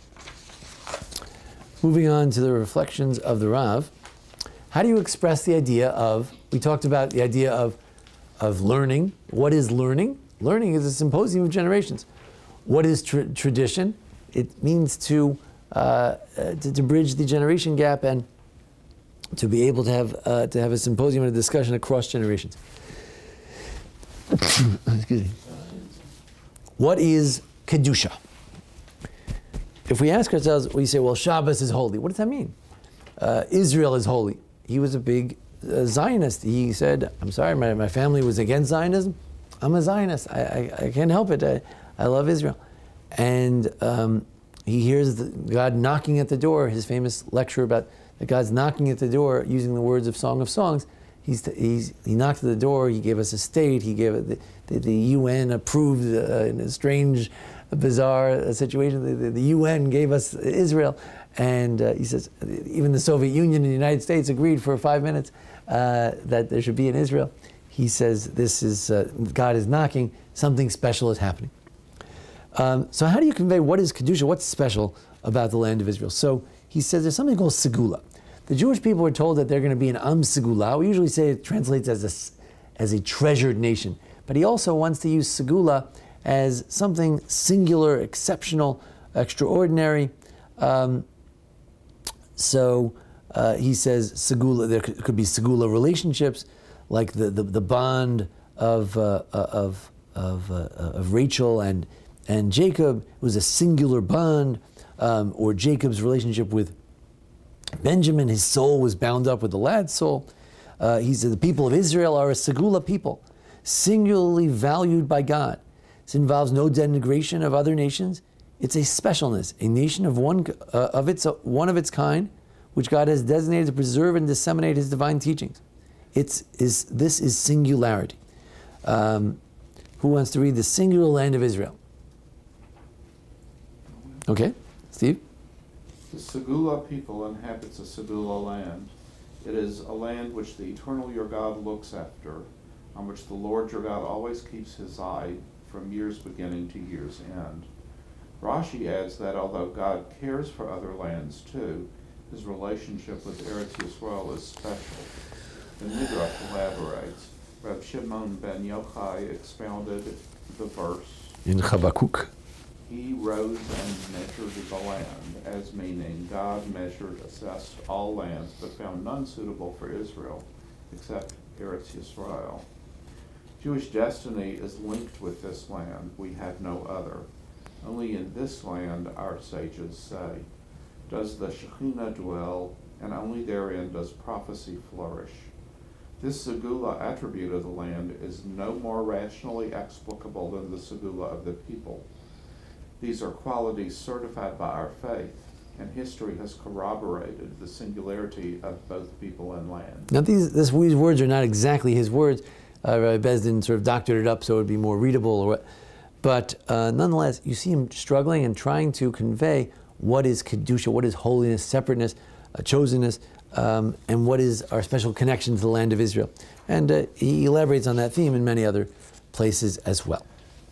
Moving on to the reflections of the Rav, how do you express the idea of? We talked about the idea of of learning. What is learning? Learning is a symposium of generations. What is tra tradition? It means to, uh, to to bridge the generation gap and to be able to have uh, to have a symposium and a discussion across generations. Excuse me. What is kedusha? If we ask ourselves, we say, well, Shabbos is holy. What does that mean? Uh, Israel is holy. He was a big uh, Zionist. He said, I'm sorry, my, my family was against Zionism. I'm a Zionist. I, I, I can't help it. I, I love Israel. And um, he hears the, God knocking at the door, his famous lecture about that God's knocking at the door using the words of Song of Songs. He's, he's, he knocked at the door, he gave us a state, he gave it, the, the, the U N approved uh, in a strange, bizarre situation. The, the, the U N gave us Israel. And uh, he says, even the Soviet Union and the United States agreed for five minutes uh, that there should be an Israel. He says, this is, uh, God is knocking, something special is happening. Um, so how do you convey what is Kedusha, what's special about the land of Israel? So he says there's something called Segula. The Jewish people were told that they're going to be an Am Segula. We usually say it translates as a, as a treasured nation. But he also wants to use Segula as something singular, exceptional, extraordinary. Um, so uh, he says Segula, there could, could be Segula relationships, like the, the, the bond of, uh, of, of, uh, of Rachel and, and Jacob was a singular bond, um, or Jacob's relationship with Benjamin, his soul was bound up with the lad's soul. Uh, he said the people of Israel are a Segula people, singularly valued by God. This involves no denigration of other nations. It's a specialness, a nation of one uh, of its uh, one of its kind, which God has designated to preserve and disseminate His divine teachings. It's is this is singularity. Um, who wants to read the singular land of Israel? Okay, Steve. The Segula people inhabits a Segula land. It is a land which the eternal your God looks after, on which the Lord your God always keeps His eye from year's beginning to year's end. Rashi adds that although God cares for other lands too, His relationship with Eretz Yisrael is special. The Midrash elaborates. Reb Shimon ben Yochai expounded the verse. In Habakkuk. He rose and measured the land, as meaning God measured, assessed all lands, but found none suitable for Israel, except Eretz Yisrael. Jewish destiny is linked with this land. We have no other. Only in this land, our sages say, does the Shekhinah dwell, and only therein does prophecy flourish. This Segula attribute of the land is no more rationally explicable than the Segula of the people. These are qualities certified by our faith, and history has corroborated the singularity of both people and land. Now these, this, these words are not exactly his words. Uh, Rabbi Bezdin sort of doctored it up so it would be more readable, or what. But uh, nonetheless, you see him struggling and trying to convey what is Kedusha, what is holiness, separateness, uh, chosenness, um, and what is our special connection to the land of Israel. And uh, he elaborates on that theme in many other places as well.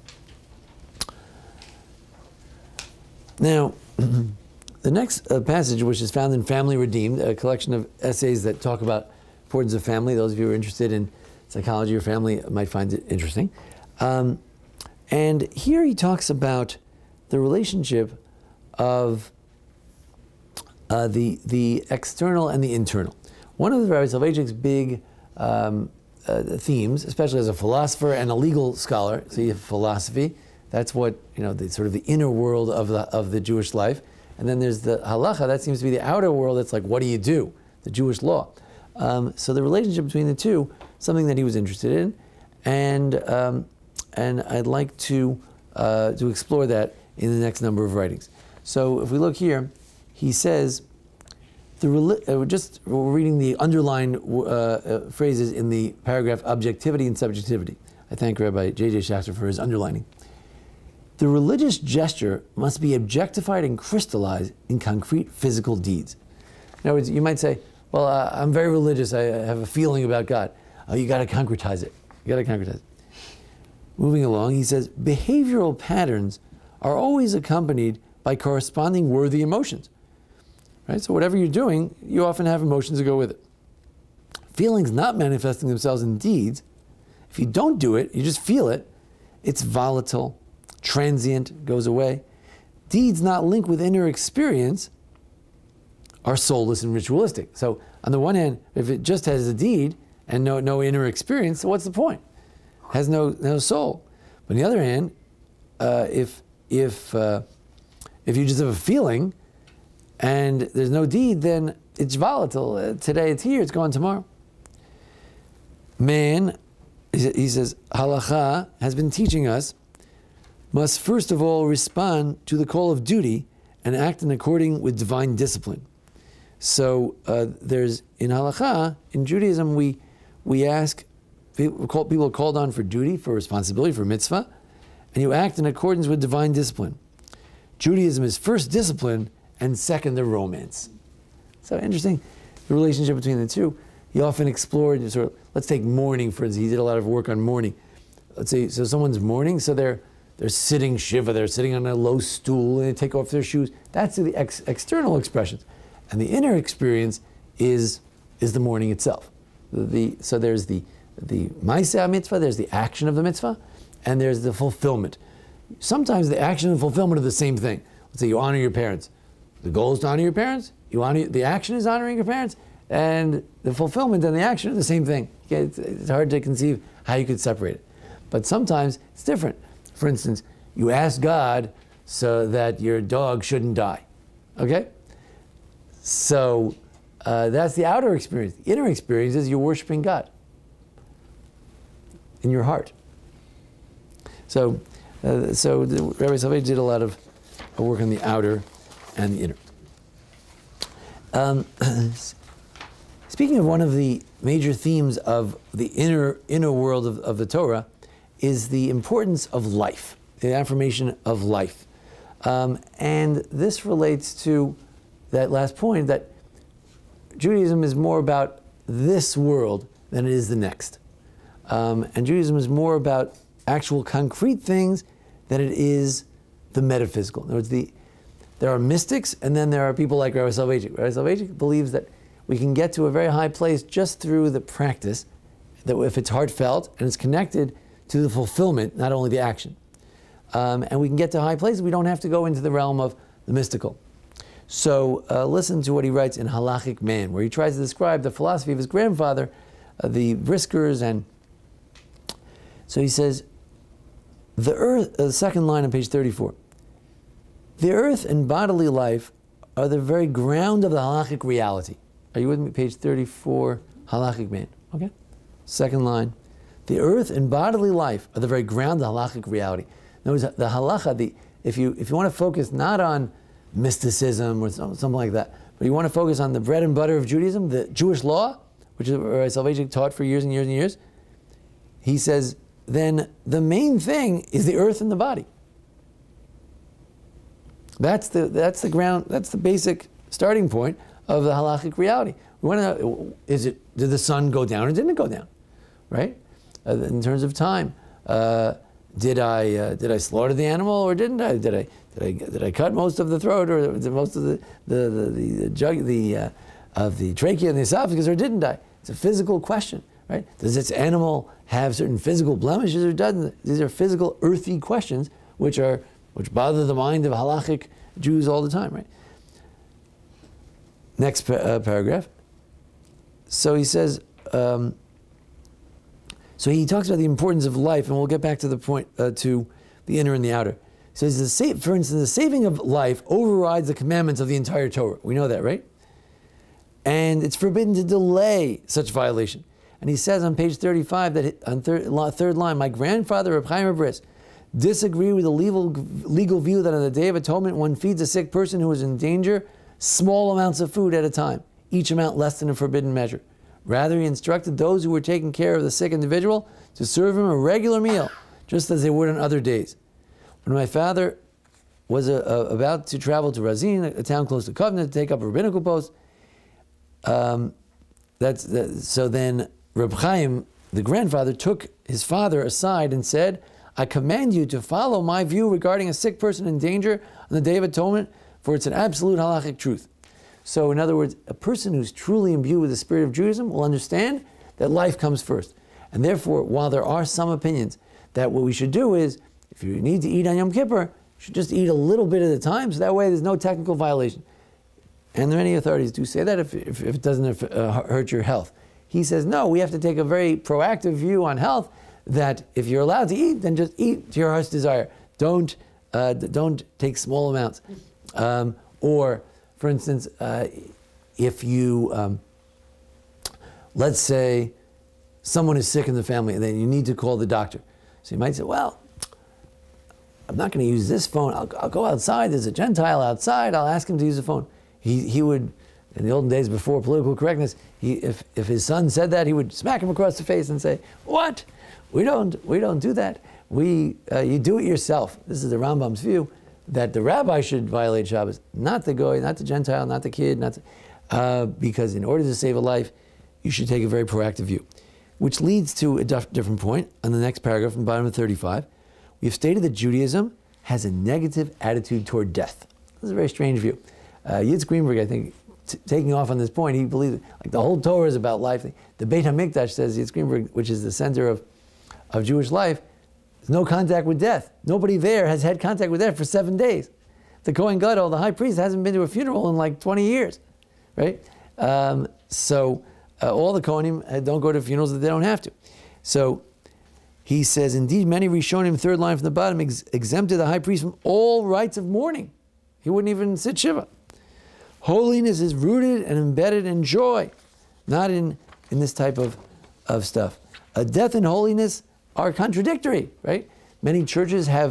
Now, the next uh, passage, which is found in Family Redeemed, a collection of essays that talk about importance of family. Those of you who are interested in psychology or family might find it interesting. Um, and here he talks about the relationship of uh, the, the external and the internal. One of the Rabbi Soloveitchik's big um, uh, themes, especially as a philosopher and a legal scholar, so you have philosophy, that's what, you know, the sort of the inner world of the, of the Jewish life. And then there's the halacha, that seems to be the outer world, that's like, what do you do? The Jewish law. Um, so the relationship between the two, something that he was interested in, and um, and I'd like to uh, to explore that in the next number of writings. So if we look here, he says, the uh, just we're reading the underlined uh, uh, phrases in the paragraph objectivity and subjectivity. I thank Rabbi J J Schachter for his underlining. The religious gesture must be objectified and crystallized in concrete physical deeds. In other words, you might say, well, uh, I'm very religious, I have a feeling about God. Oh, you got to concretize it. You got to concretize it. Moving along, he says, behavioral patterns are always accompanied by corresponding worthy emotions. Right? So whatever you're doing, you often have emotions that go with it. Feelings not manifesting themselves in deeds, if you don't do it, you just feel it, it's volatile, transient, goes away. Deeds not linked with inner experience are soulless and ritualistic. So on the one hand, if it just has a deed and no, no inner experience, so what's the point? Has no, no soul. But on the other hand, uh, if, if, uh, if you just have a feeling and there's no deed, then it's volatile. Uh, today it's here, it's gone tomorrow. Man, he says, halacha has been teaching us, must first of all respond to the call of duty and act in according with divine discipline. So uh, there's, in halacha, in Judaism, we, we ask, people, call, people are called on for duty, for responsibility, for mitzvah, and you act in accordance with divine discipline. Judaism is first discipline, and second the romance. So interesting, the relationship between the two. He often explored, sort of, let's take mourning, for instance. He did a lot of work on mourning. Let's say, so someone's mourning, so they're, they're sitting shiva, they're sitting on a low stool, and they take off their shoes. That's the ex external expressions. And the inner experience is, is the mourning itself. The, the, so there's the, the ma'aseh mitzvah, there's the action of the mitzvah, and there's the fulfillment. Sometimes the action and fulfillment are the same thing. Let's say you honor your parents. The goal is to honor your parents. You honor, the action is honoring your parents, and the fulfillment and the action are the same thing. Okay, it's, it's hard to conceive how you could separate it. But sometimes it's different. For instance, you ask God so that your dog shouldn't die. Okay? So uh, that's the outer experience. The inner experience is you're worshiping God in your heart. So Uh, so the, Rabbi Soloveitchik did a lot of work on the outer and the inner. Um, speaking of one of the major themes of the inner inner world of, of the Torah, is the importance of life, the affirmation of life. Um, and this relates to that last point, that Judaism is more about this world than it is the next. Um, and Judaism is more about actual concrete things than it is the metaphysical. In other words, the, there are mystics, and then there are people like Rabbi Soloveitchik. Rabbi Soloveitchik believes that we can get to a very high place just through the practice, that if it's heartfelt and it's connected to the fulfillment, not only the action. Um, and we can get to high places. We don't have to go into the realm of the mystical. So uh, listen to what he writes in Halachic Man, where he tries to describe the philosophy of his grandfather, uh, the Briskers, and so he says, the earth, uh, the second line on page thirty-four, the earth and bodily life are the very ground of the halachic reality. Are you with me? Page thirty-four, Halachic Man. Okay? Second line. The earth and bodily life are the very ground of the halachic reality. In other words, the halacha, the, if you if you want to focus not on mysticism or something like that, but you want to focus on the bread and butter of Judaism, the Jewish law, which is what Soloveitchik taught for years and years and years, he says, then the main thing is the earth and the body. That's the that's the ground. That's the basic starting point of the halachic reality. We want to know: is it did the sun go down or didn't it go down? Right? Uh, in terms of time, uh, did I uh, did I slaughter the animal or didn't I? Did I did I did I cut most of the throat or did most of the the the, the, the jug the uh, of the trachea and the esophagus or didn't I? It's a physical question, right? Does this animal have certain physical blemishes or doesn't? These are physical, earthy questions which are which bother the mind of halachic Jews all the time, right? Next pa- uh, paragraph. So he says, um, so he talks about the importance of life, and we'll get back to the point, uh, to the inner and the outer. He says, the sa- for instance, the saving of life overrides the commandments of the entire Torah. We know that, right? And it's forbidden to delay such violation. And he says on page thirty-five, that on third, third line, my grandfather, Reb Chaim Bris, disagree with the legal, legal view that on the Day of Atonement one feeds a sick person who is in danger small amounts of food at a time, each amount less than a forbidden measure. Rather, he instructed those who were taking care of the sick individual to serve him a regular meal, just as they would on other days. When my father was a, a, about to travel to Razin, a town close to Kovna, to take up a rabbinical post, um, that's that, so then Reb Chaim, the grandfather, took his father aside and said, I command you to follow my view regarding a sick person in danger on the Day of Atonement, for it's an absolute halachic truth. So in other words, a person who's truly imbued with the spirit of Judaism will understand that life comes first. And therefore, while there are some opinions that what we should do is, if you need to eat on Yom Kippur, you should just eat a little bit at a time, so that way there's no technical violation. And many authorities do say that if, if, if it doesn't uh, hurt your health. He says, no, we have to take a very proactive view on health, that if you're allowed to eat, then just eat to your heart's desire. Don't, uh, don't take small amounts. Um, or, for instance, uh, if you, um, let's say someone is sick in the family and then you need to call the doctor. So you might say, well, I'm not going to use this phone. I'll, I'll go outside. There's a Gentile outside. I'll ask him to use the phone. He, he would, in the olden days before political correctness, he, if, if his son said that, he would smack him across the face and say, what? We don't, we don't do that. We, uh, you do it yourself. This is the Rambam's view, that the rabbi should violate Shabbos, not the goy, not the Gentile, not the kid, not the, uh, because in order to save a life, you should take a very proactive view. Which leads to a dif- different point on the next paragraph from the bottom of thirty-five. We have stated that Judaism has a negative attitude toward death. This is a very strange view. Uh, Yitzhak Greenberg, I think, t- taking off on this point, he believes like the whole Torah is about life. The Beit HaMikdash, says Yitzhak Greenberg, which is the center of, of Jewish life, there's no contact with death. Nobody there has had contact with death for seven days. The Kohen Gadol, the high priest, hasn't been to a funeral in like twenty years, right? Um, so uh, all the Kohanim don't go to funerals that they don't have to. So he says, indeed, many Rishonim, third line from the bottom, ex- exempted the high priest from all rites of mourning. He wouldn't even sit Shiva. Holiness is rooted and embedded in joy, not in, in this type of, of stuff. A death and holiness are contradictory, right? Many churches have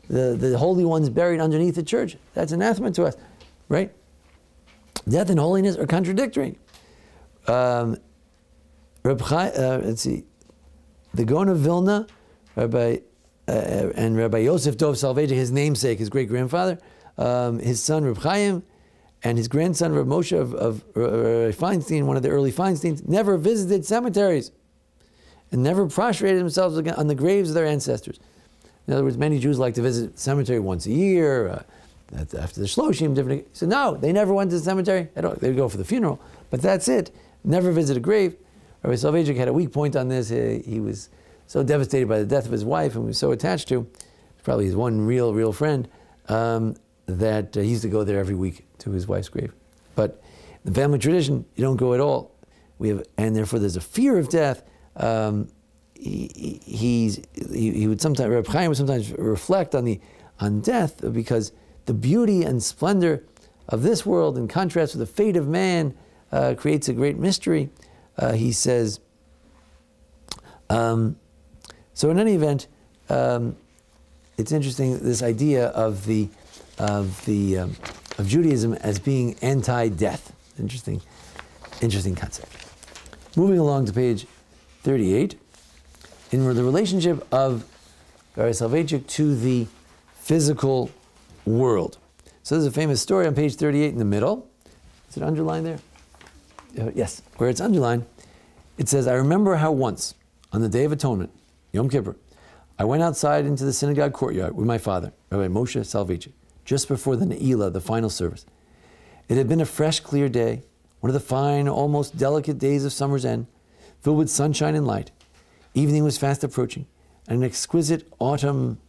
the, the holy ones buried underneath the church. That's anathema to us, right? Death and holiness are contradictory. Um, Reb Chai, uh, let's see, the Gaon of Vilna, Rabbi uh, and Rabbi Yosef Dov Soloveitchik, his namesake, his great grandfather, um, his son Reb Chaim, and his grandson Reb Moshe of, of uh, Feinstein, one of the early Feinsteins, never visited cemeteries and never prostrated themselves on the graves of their ancestors. In other words, many Jews like to visit the cemetery once a year, uh, after the Shloshim, different. So no, they never went to the cemetery. They would go for the funeral, but that's it. Never visit a grave. Rabbi Soloveitchik had a weak point on this. He, he was so devastated by the death of his wife and was so attached to, probably his one real, real friend, um, that uh, he used to go there every week to his wife's grave. But the family tradition, you don't go at all. We have, and therefore there's a fear of death. Um, he, he, he's, he, he would sometimes, Reb Chaim would sometimes reflect on the on death, because the beauty and splendor of this world, in contrast with the fate of man, uh, creates a great mystery. Uh, he says, um, so in any event, um, it's interesting, this idea of the of the um, of Judaism as being anti-death. Interesting, interesting concept. Moving along to page thirty-eight, in the relationship of Rabbi Soloveitchik to the physical world. So there's a famous story on page thirty-eight in the middle. Is it underlined there? Uh, yes, where it's underlined, it says, I remember how once, on the Day of Atonement, Yom Kippur, I went outside into the synagogue courtyard with my father, Rabbi Moshe Soloveitchik, just before the Ne'ilah, the final service. It had been a fresh, clear day, one of the fine, almost delicate days of summer's end, filled with sunshine and light. Evening was fast approaching, and an exquisite autumn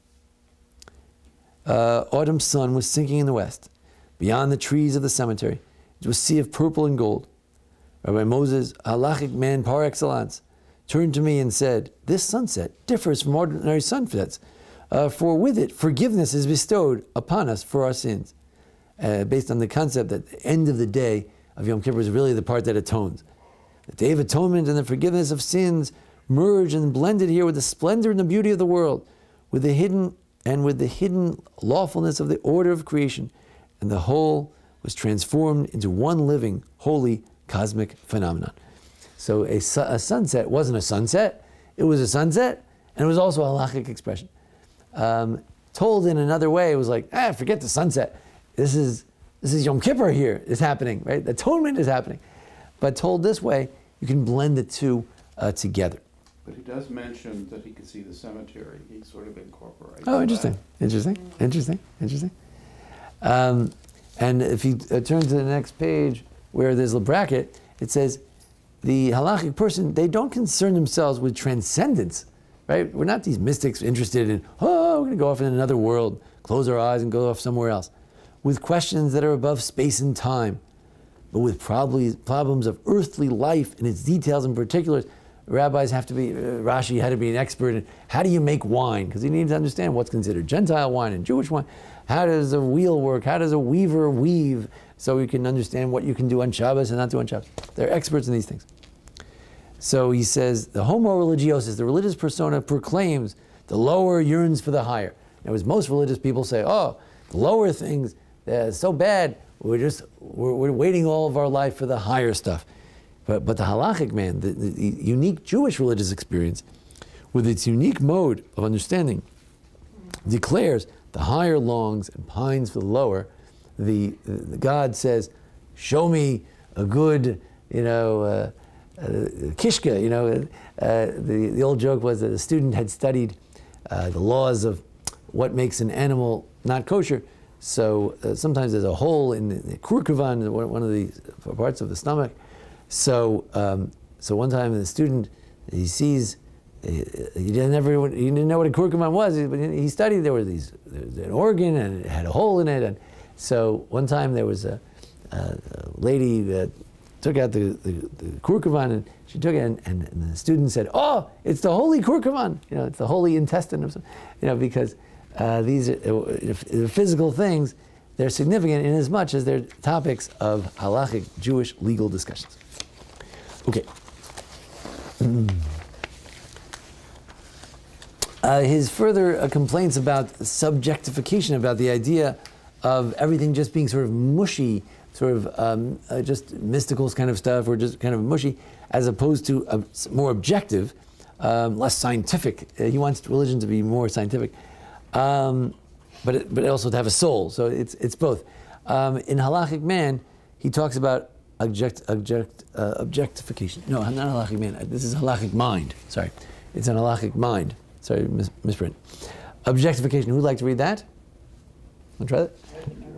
uh, autumn sun was sinking in the west. Beyond the trees of the cemetery, it was a sea of purple and gold. Rabbi Moses, a halachic man par excellence, turned to me and said, this sunset differs from ordinary sunsets, uh, for with it forgiveness is bestowed upon us for our sins. Uh, based on the concept that the end of the day of Yom Kippur is really the part that atones. The Day of Atonement and the forgiveness of sins merge and blended here with the splendor and the beauty of the world, with the hidden and with the hidden lawfulness of the order of creation, and the whole was transformed into one living, holy, cosmic phenomenon. So a, su a sunset wasn't a sunset, it was a sunset, and it was also a halachic expression. Um, told in another way, it was like, ah, forget the sunset. This is, this is Yom Kippur here, is happening, right? The atonement is happening. But told this way, you can blend the two uh, together. But he does mention that he could see the cemetery. He sort of incorporates Oh, interesting, that. interesting, interesting, interesting. Um, and if you uh, turn to the next page, where there's a bracket, it says, the halachic person, they don't concern themselves with transcendence, right? We're not these mystics interested in, oh, we're going to go off in another world, close our eyes and go off somewhere else, with questions that are above space and time, but with probably problems of earthly life and its details and particulars. Rabbis have to be, uh, Rashi had to be an expert in how do you make wine, because you need to understand what's considered Gentile wine and Jewish wine. How does a wheel work? How does a weaver weave? So you can understand what you can do on Shabbos and not do on Shabbos. They're experts in these things. So he says, the homo religiosus, the religious persona, proclaims the lower yearns for the higher. Now, as most religious people say, oh, the lower things, they're so bad, we're just, we're, we're waiting all of our life for the higher stuff. But, but the halachic man, the, the, the unique Jewish religious experience, with its unique mode of understanding, declares the higher longs and pines for the lower. The, the God says, show me a good, you know, uh, uh, kishka, you know. Uh, the, the old joke was that a student had studied uh, the laws of what makes an animal not kosher. So uh, sometimes there's a hole in the, the kurkuvan, one of the parts of the stomach. So, um, so one time the student, he sees, he, he didn't ever, he didn't know what a kurkuman was, but he studied there was these, there was an organ and it had a hole in it. And so one time there was a, a lady that took out the, the, the kurkuman and she took it and, and, and the student said, oh, it's the holy kurkuman, you know, it's the holy intestine of some, you know, because uh, these are, uh, physical things, they're significant in as much as they're topics of halachic Jewish legal discussions. Okay. Mm. uh, his further uh, complaints about subjectification, about the idea of everything just being sort of mushy, sort of um, uh, just mystical kind of stuff, or just kind of mushy, as opposed to uh, more objective, um, less scientific. Uh, he wants religion to be more scientific, um, but it, but also to have a soul. So it's it's both. Um, in Halachic Man, he talks about object, object, uh, objectification. No, not Halachic Man. This is Halachic Mind. Sorry, it's an Halachic Mind. Sorry, mis- misprint. Objectification. Who'd like to read that? Want to try that?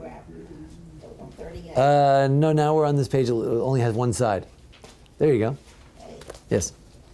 Uh, no, now we're on this page. It only has one side. There you go. Yes.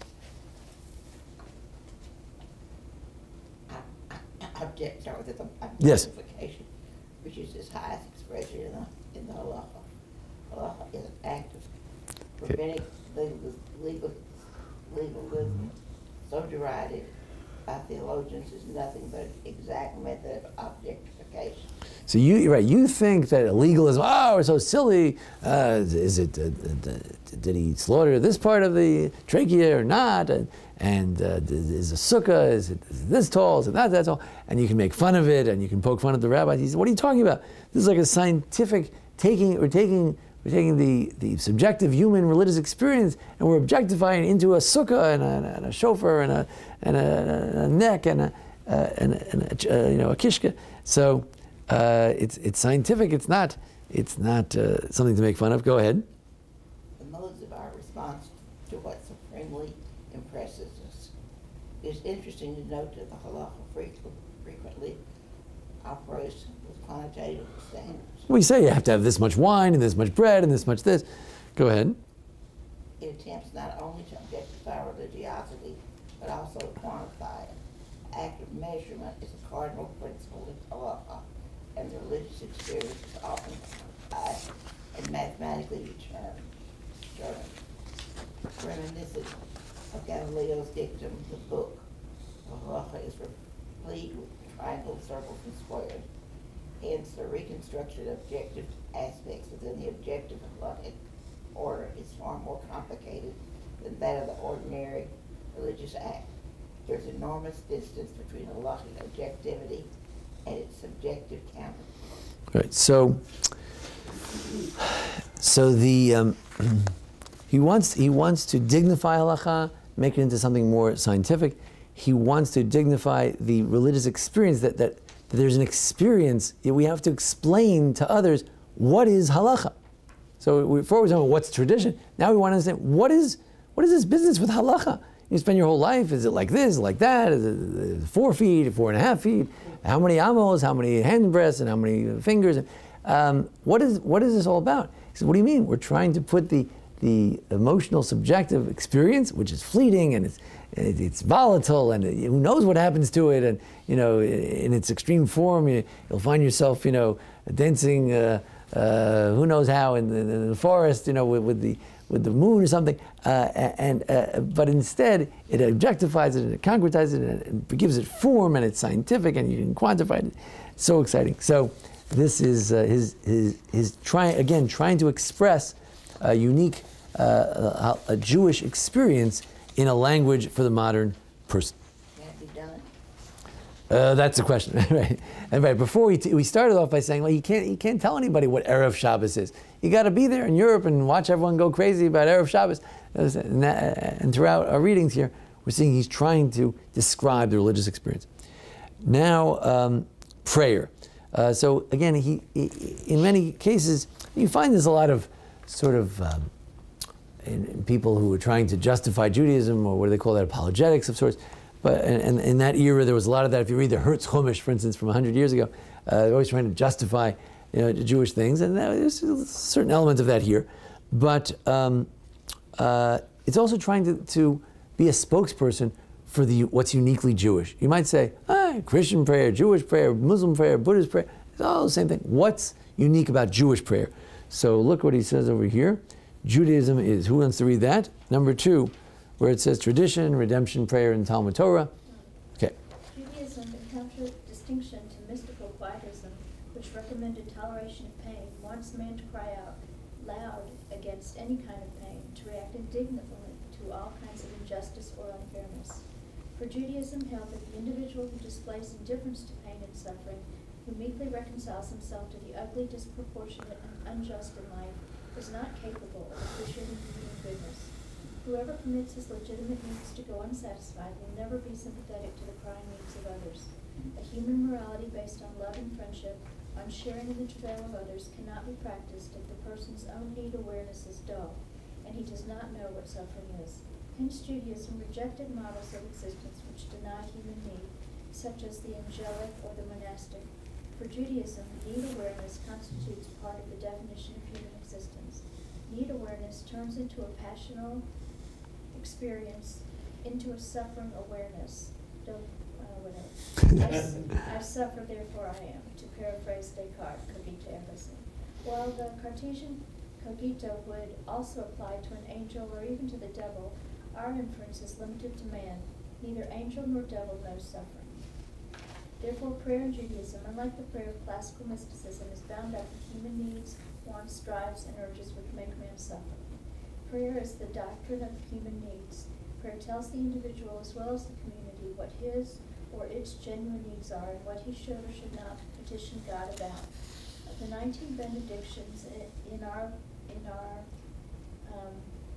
Object, start with the Yes. objectification, which is its highest expression in the, in the halacha. Halacha is an act of preventing legal, legal, legalism, so derided by theologians is nothing but an exact method of objectification. So you, you're right. You think that legalism, oh, we're so silly. Uh, is it? Uh, uh, did he slaughter this part of the trachea or not? And, and uh, is a sukkah? Is it, is it this tall? Is it not that tall? And you can make fun of it, and you can poke fun at the rabbis. He said, "What are you talking about? This is like a scientific taking. We're taking. We're taking the, the subjective human religious experience, and we're objectifying it into a sukkah and a, and a shofar and a and a, and a neck and a, uh, and, a, and a uh, you know a kishka. So." Uh, it's it's scientific. It's not it's not uh, something to make fun of. Go ahead. The modes of our response to what supremely impresses us. It's interesting to note that the halacha frequently, frequently operates with quantitative standards. We say you have to have this much wine and this much bread and this much this. Go ahead. It attempts not only to objectify religiosity, but also to quantify it. Active measurement is a cardinal principle in halacha, and the religious experience is often quantified and mathematically determined. Reminiscent of Galileo's dictum, the book of halacha is replete with triangles, circles, and squares. Hence, the reconstruction of objective aspects within the objective halachic order is far more complicated than that of the ordinary religious act. There's enormous distance between halachic objectivity and its subjective counter. Right. So, so the um, he wants he wants to dignify halacha, make it into something more scientific. He wants to dignify the religious experience. That that, that there's an experience. We have to explain to others what is halacha. So we, before we talk about what's tradition, now we want to understand what is what is this business with halacha. You spend your whole life, is it like this, like that? Is it four feet, four and a half feet? How many amos, how many hand breaths, and how many fingers? Um, what is what is this all about? He said, what do you mean? We're trying to put the the emotional, subjective experience, which is fleeting and it's it's volatile, and who knows what happens to it, and you know, in its extreme form, you, you'll find yourself, you know, dancing, uh, uh, who knows how in the, in the forest, you know, with, with the with the moon or something, uh, and uh, but instead it objectifies it and it concretizes it and it gives it form, and it's scientific and you can quantify it. So exciting. So this is uh, his his his trying again trying to express a unique uh, a, a Jewish experience in a language for the modern person. Can it be done? Uh, that's the question, right? And right before we, t- we started off by saying, well, you can't you can't tell anybody what Erev Shabbos is. You got to be there in Europe and watch everyone go crazy about Erev Shabbos. And, that, and throughout our readings here, we're seeing he's trying to describe the religious experience. Now, um, prayer. Uh, so again, he, he in many cases you find there's a lot of sort of um, in, in people who are trying to justify Judaism, or what do they call that, apologetics of sorts. But and, and in that era, there was a lot of that. If you read the Hertz Chumash, for instance, from one hundred years ago, uh, they're always trying to justify, you know, Jewish things, and there's a certain element of that here. But um, uh, it's also trying to, to be a spokesperson for the what's uniquely Jewish. You might say, ah, Christian prayer, Jewish prayer, Muslim prayer, Buddhist prayer, it's all the same thing. What's unique about Jewish prayer? So look what he says over here. Judaism is, who wants to read that? Number two, where it says tradition, redemption, prayer, and Talmud Torah. Okay. Judaism encountered distinction to mystical quietism, which recommended toleration of pain, wants man to cry out loud against any kind of pain, to react indignantly to all kinds of injustice or unfairness. For Judaism held that the individual who displays indifference to pain and suffering, who meekly reconciles himself to the ugly, disproportionate, and unjust in life, is not capable of appreciating beauty and goodness. Whoever permits his legitimate needs to go unsatisfied will never be sympathetic to the crying needs of others. A human morality based on love and friendship, on sharing in the travail of others, cannot be practiced if the person's own need awareness is dull, and he does not know what suffering is. Hence Judaism rejected models of existence which deny human need, such as the angelic or the monastic. For Judaism, need awareness constitutes part of the definition of human existence. Need awareness turns into a passional experience, into a suffering awareness. Don't, uh, whatever. I, I suffer, therefore I am, to paraphrase Descartes, cogito ergo sum. While the Cartesian cogito would also apply to an angel or even to the devil, our inference is limited to man. Neither angel nor devil knows suffering. Therefore, prayer in Judaism, unlike the prayer of classical mysticism, is bound up with human needs, wants, drives, and urges which make man suffer. Prayer is the doctrine of human needs. Prayer tells the individual as well as the community what his or its genuine needs are and what he should or should not petition God about. Of the nineteen benedictions in our in our um,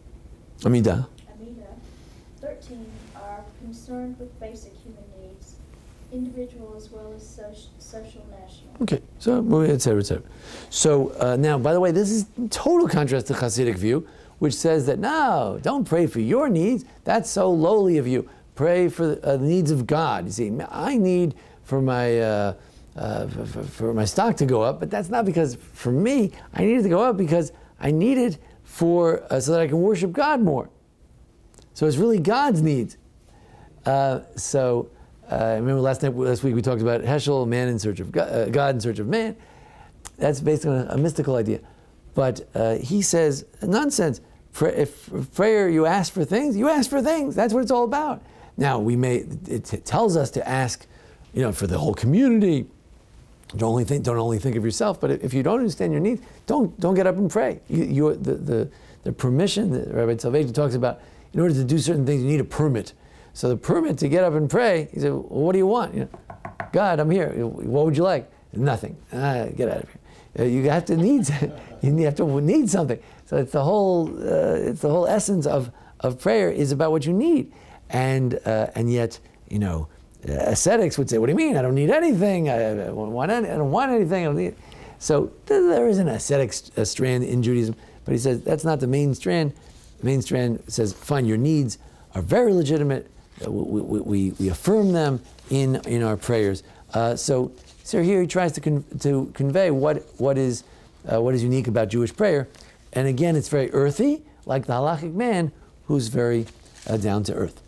Amida. Amida, thirteen are concerned with basic human needs, individual as well as social, social national. Okay, so et cetera, et cetera. So uh, now, by the way, this is in total contrast to Hasidic view, which says that no, don't pray for your needs. That's so lowly of you. Pray for the uh, needs of God. You see, I need for my uh, uh, for, for my stock to go up, but that's not because for me. I need it to go up because I need it for uh, so that I can worship God more. So it's really God's needs. Uh, so. Uh, remember last night, last week we talked about Heschel, man in search of God, uh, God in search of man. That's based on a, a mystical idea. But uh, he says, nonsense. Pra- if, if prayer, you ask for things, you ask for things. That's what it's all about. Now, we may, it, it tells us to ask, you know, for the whole community. Don't only think, don't only think of yourself, but if you don't understand your needs, don't, don't get up and pray. You, you, the, the, the permission that Rabbi Soloveitchik talks about, in order to do certain things, you need a permit. So the permit to get up and pray, he said, well, what do you want? You know, God, I'm here. What would you like? Nothing. Ah, get out of here. Uh, you have to need, you have to need something. So it's the whole, uh, it's the whole essence of, of prayer is about what you need. And, uh, and yet, you know, ascetics would say, what do you mean? I don't need anything. I, I, want any, I don't want anything. I don't need it. So there is an ascetic st- strand in Judaism, but he says that's not the main strand. The main strand says, fine, your needs are very legitimate. We, we, we, we affirm them in, in our prayers. Uh, so, so here he tries to, con- to convey what, what, is, uh, what is unique about Jewish prayer. And again, it's very earthy, like the halachic man, who's very uh, down to earth.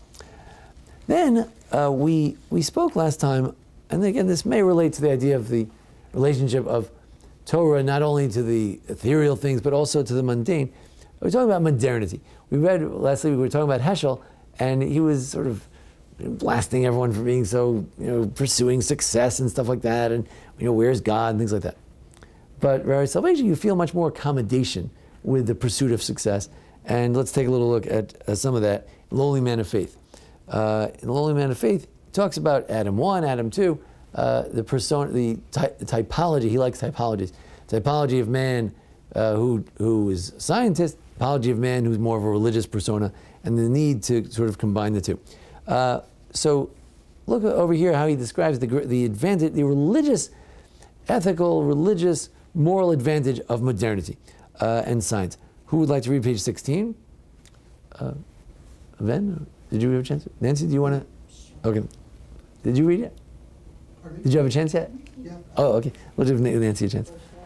Then uh, we, we spoke last time, and again, this may relate to the idea of the relationship of Torah, not only to the ethereal things, but also to the mundane. We're talking about modernity. We read, last week we were talking about Heschel, and he was sort of blasting everyone for being so, you know, pursuing success and stuff like that, and, you know, where's God and things like that. But Rabbi Soloveitchik, you feel much more accommodation with the pursuit of success. And let's take a little look at uh, some of that. Lowly Man of Faith. Uh, in the Lowly Man of Faith, he talks about Adam one, Adam two, uh, the persona, the, ty- the typology. He likes typologies. Typology of man uh, who who is a scientist, typology of man who's more of a religious persona, and the need to sort of combine the two. Uh, so look over here how he describes the the advantage, the religious, ethical, religious, moral advantage of modernity uh, and science. Who would like to read page sixteen? Uh, Ben, did you have a chance? Nancy, do you want to? Okay. Did you read it? Pardon me? Did you have a chance yet? Yeah. Oh, okay. We'll give Nancy a chance.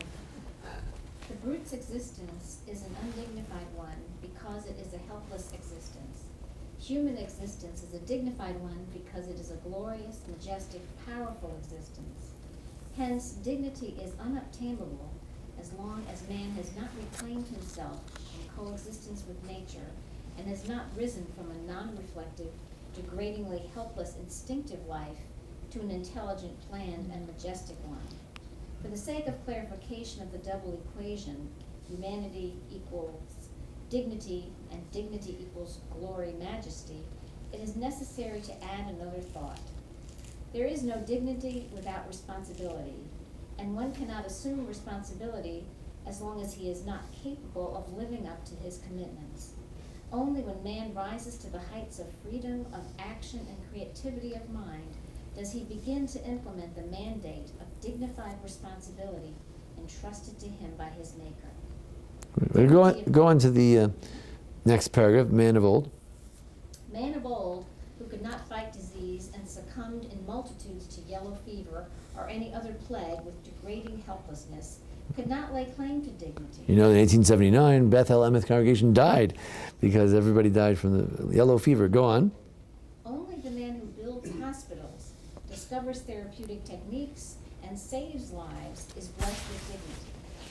The brute's existence is an undignified one because it is a helpless existence. Human existence is a dignified one because it is a glorious, majestic, powerful existence. Hence, dignity is unobtainable as long as man has not reclaimed himself in coexistence with nature and has not risen from a non-reflective, degradingly helpless, instinctive life to an intelligent, planned, and majestic one. For the sake of clarification of the double equation, humanity equals dignity and dignity equals glory, majesty, it is necessary to add another thought. There is no dignity without responsibility, and one cannot assume responsibility as long as he is not capable of living up to his commitments. Only when man rises to the heights of freedom of action and creativity of mind does he begin to implement the mandate of dignified responsibility entrusted to him by his Maker. We'll go on, go on to the uh, next paragraph, man of old. Man of old, who could not fight disease and succumbed in multitudes to yellow fever or any other plague with degrading helplessness, could not lay claim to dignity. You know, in eighteen seventy-nine, Bethel Emeth congregation died because everybody died from the yellow fever. Go on. Only the man who builds hospitals, discovers therapeutic techniques, and saves lives is blessed with dignity.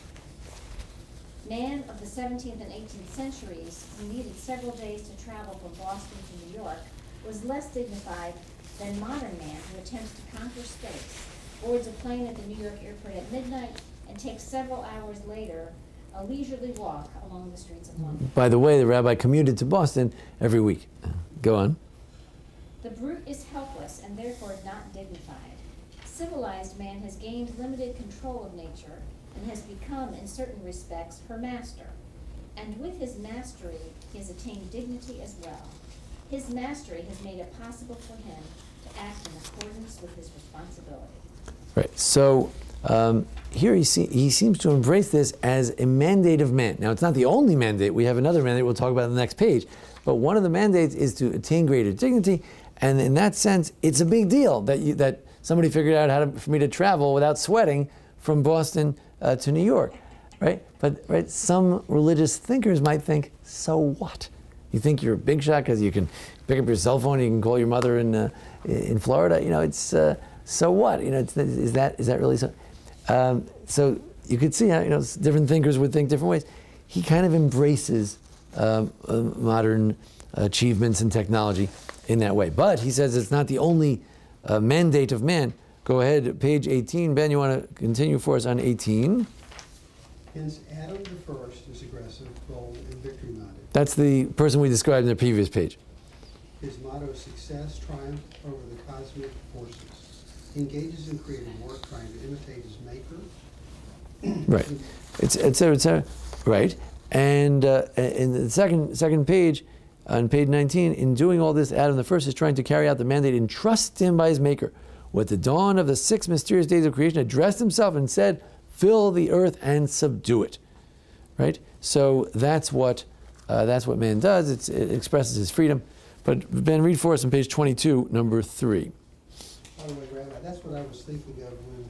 Man of the seventeenth and eighteenth centuries, who needed several days to travel from Boston to New York, was less dignified than modern man who attempts to conquer space, boards a plane at the New York airport at midnight, and takes several hours later a leisurely walk along the streets of London. By the way, the rabbi commuted to Boston every week. Go on. The brute is helpless and therefore not dignified. Civilized man has gained limited control of nature and has become, in certain respects, her master. And with his mastery, he has attained dignity as well. His mastery has made it possible for him to act in accordance with his responsibility. Right. So um, here he, see, he seems to embrace this as a mandate of man. Now, it's not the only mandate. We have another mandate we'll talk about on the next page. But one of the mandates is to attain greater dignity. And in that sense, it's a big deal that you, that somebody figured out how to, for me to travel without sweating from Boston uh, to New York, right? But right, some religious thinkers might think, so what? You think you're a big shot because you can pick up your cell phone and you can call your mother in uh, in Florida? You know, it's uh, so what? You know, it's, is that is that really so? Um, so you could see how you know different thinkers would think different ways. He kind of embraces um, uh, modern achievements and technology in that way. But he says it's not the only uh, mandate of man. Go ahead, page eighteen. Ben, you want to continue for us on eighteen? Hence, Adam the first is aggressive, bold, and victory-minded. That's the person we described in the previous page. His motto is success, triumph over the cosmic forces. He engages in creative work, trying to imitate his maker. Right. It's it's a, it's a, right. And uh, in the second second page, on page nineteen, in doing all this, Adam the first is trying to carry out the mandate entrusted to him by his maker. With the dawn of the six mysterious days of creation, addressed himself and said, "Fill the earth and subdue it." Right. So that's what uh, that's what man does. It's, it expresses his freedom. But Ben, read for us on page twenty-two, number three. By the way, Rabbi, that's what I was thinking of when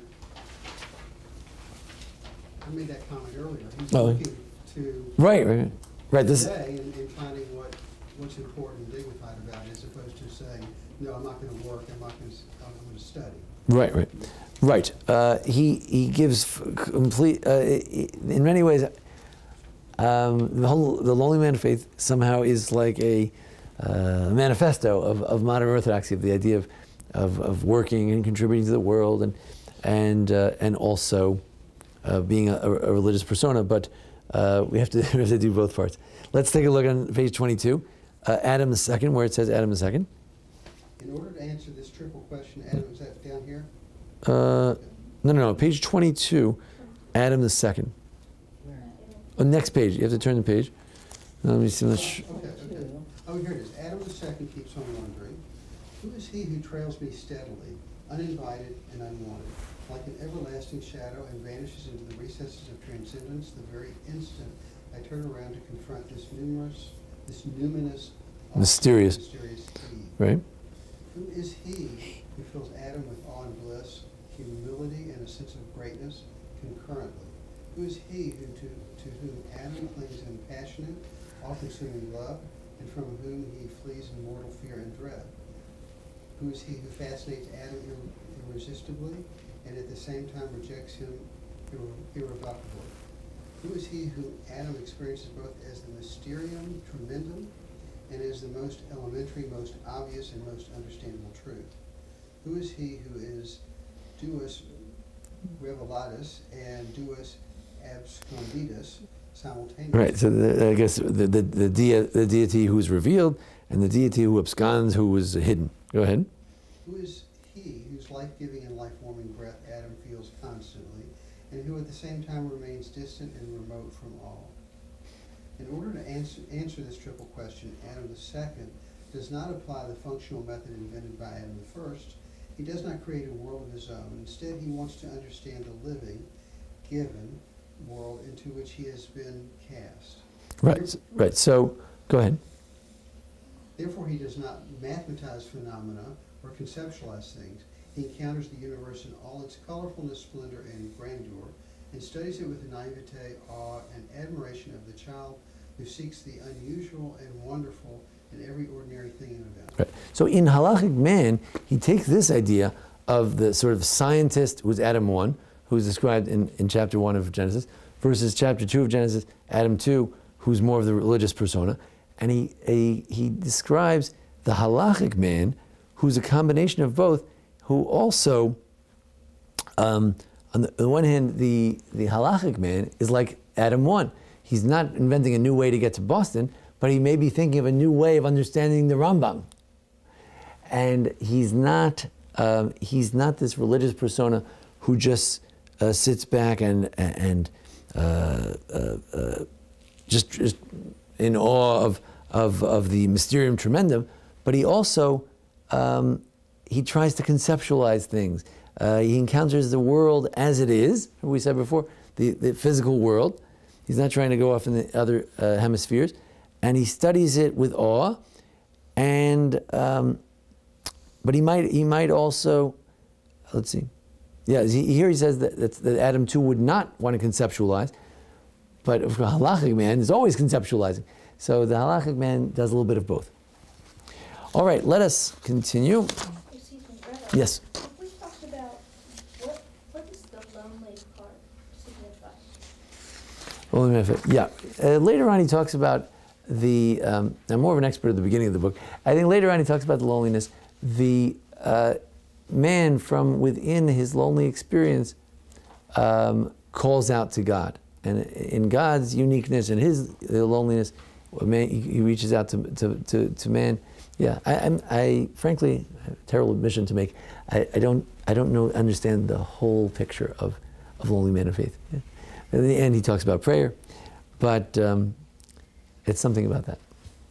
I made that comment earlier. He's Oh. looking to Right. Right. Right. This. today and, and finding what what's important and dignified about it, as opposed to saying, "No, I'm not going to work. I'm not going to. I'm going to study." Right, right, right. Uh, he he gives f- complete. Uh, in many ways, um, the whole the Lonely Man of Faith somehow is like a uh, manifesto of, of modern orthodoxy, of the idea of, of of working and contributing to the world, and and uh, and also uh, being a, a religious persona. But uh, we have to we have to do both parts. Let's take a look on page twenty-two, uh, Adam the second, where it says Adam the second. In order to answer this triple question, Adam, is that down here? Uh, no, no, no. Page twenty-two, Adam the second. Oh, next page. You have to turn the page. Let me see. Let's sh- Okay, okay. Oh, here it is. Adam the second keeps on wondering, who is he who trails me steadily, uninvited and unwanted, like an everlasting shadow, and vanishes into the recesses of transcendence the very instant I turn around to confront this numerous, this numinous, Mysterious. mysterious being. right. Who is he who fills Adam with awe and bliss, humility and a sense of greatness concurrently? Who is he who to, to whom Adam clings in passionate, all-consuming love, and from whom he flees in mortal fear and dread? Who is he who fascinates Adam ir- irresistibly and at the same time rejects him irre- irrevocably? Who is he who Adam experiences both as the mysterium tremendum and as the most elementary, most obvious, and most understandable truth? Who is he who is duus revelatus and duus ab ex candidus simultaneously. Right, so the, I guess the, the, the, de the deity who's revealed and the deity who absconds, who was hidden. Go ahead. Who is he whose life-giving and life-forming breath Adam feels constantly, and who at the same time remains distant and remote from all? In order to answer, answer this triple question, Adam the second does not apply the functional method invented by Adam the first. He does not create a world of his own. Instead, he wants to understand the living, given world into which he has been cast. Right, Therefore, right. So, go ahead. Therefore, he does not mathematize phenomena or conceptualize things. He encounters the universe in all its colorfulness, splendor, and grandeur, and studies it with naivete, awe, and admiration of the child who seeks the unusual and wonderful in every ordinary thing and event. Right. So in halachic man, he takes this idea of the sort of scientist who's Adam one, who's described in, in chapter one of Genesis, versus chapter two of Genesis, Adam two, who's more of the religious persona. And he, a, he describes the halachic man, who's a combination of both, who also, um, on the, on the one hand, the, the halachic man is like Adam one. He's not inventing a new way to get to Boston, but he may be thinking of a new way of understanding the Rambam. And he's not, um, he's not this religious persona who just uh, sits back and, and uh, uh, uh, just, just in awe of, of, of the mysterium tremendum, but he also, um, he tries to conceptualize things. Uh, he encounters the world as it is, we said before, the, the physical world. He's not trying to go off in the other uh, hemispheres. And he studies it with awe, and um, but he might he might also, let's see, yeah. He, here he says that, that, that Adam too would not want to conceptualize, but a halachic man is always conceptualizing. So the halachic man does a little bit of both. All right, let us continue. Excuse me, Rabbi. Yes. We talked about what what does the lonely part signify? Well, yeah. Uh, later on, he talks about the. Um, I'm more of an expert at the beginning of the book. I think later on he talks about the loneliness. The uh, man from within his lonely experience um, calls out to God, and in God's uniqueness and his loneliness, man, he reaches out to to, to, to man. Yeah, I, I'm, I frankly I have a terrible admission to make. I, I don't I don't know understand the whole picture of of lonely man of faith. Yeah. In the end, he talks about prayer, but. Um, It's something about that.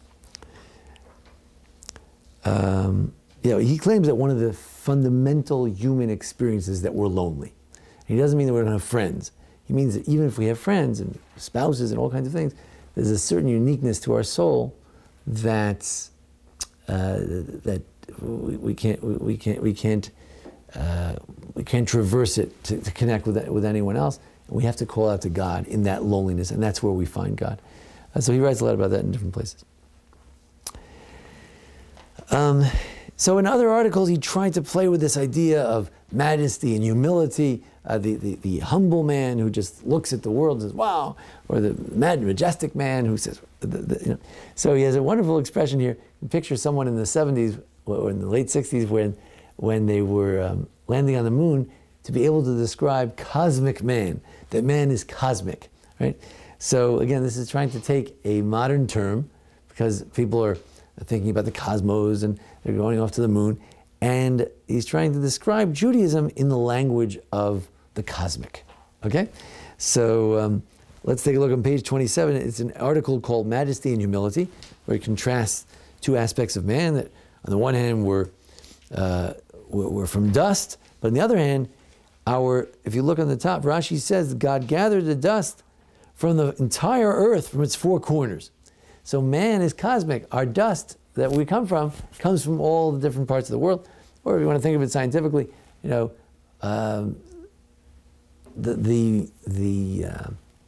Um, you know, he claims that one of the fundamental human experiences is that we're lonely. He doesn't mean that we don't have friends. He means that even if we have friends and spouses and all kinds of things, there's a certain uniqueness to our soul that's uh, that we, we can't we can't we can't uh, we can't traverse it to, to connect with with anyone else. We have to call out to God in that loneliness, and that's where we find God. Uh, so he writes a lot about that in different places. Um, so in other articles, he tried to play with this idea of majesty and humility, uh, the, the, the humble man who just looks at the world and says, wow, or the mad, majestic man who says, the, the, you know. So he has a wonderful expression here. You picture someone in the seventies or in the late sixties when, when they were um, landing on the moon to be able to describe cosmic man, that man is cosmic, right? So again, this is trying to take a modern term because people are thinking about the cosmos and they're going off to the moon, and he's trying to describe Judaism in the language of the cosmic, okay? So um, let's take a look on page twenty-seven. It's an article called Majesty and Humility, where it contrasts two aspects of man that on the one hand we're, uh, we're from dust, but on the other hand, our, if you look on the top, Rashi says God gathered the dust from the entire earth, from its four corners. So man is cosmic. Our dust that we come from comes from all the different parts of the world. Or if you want to think of it scientifically, you know, um, the the the uh,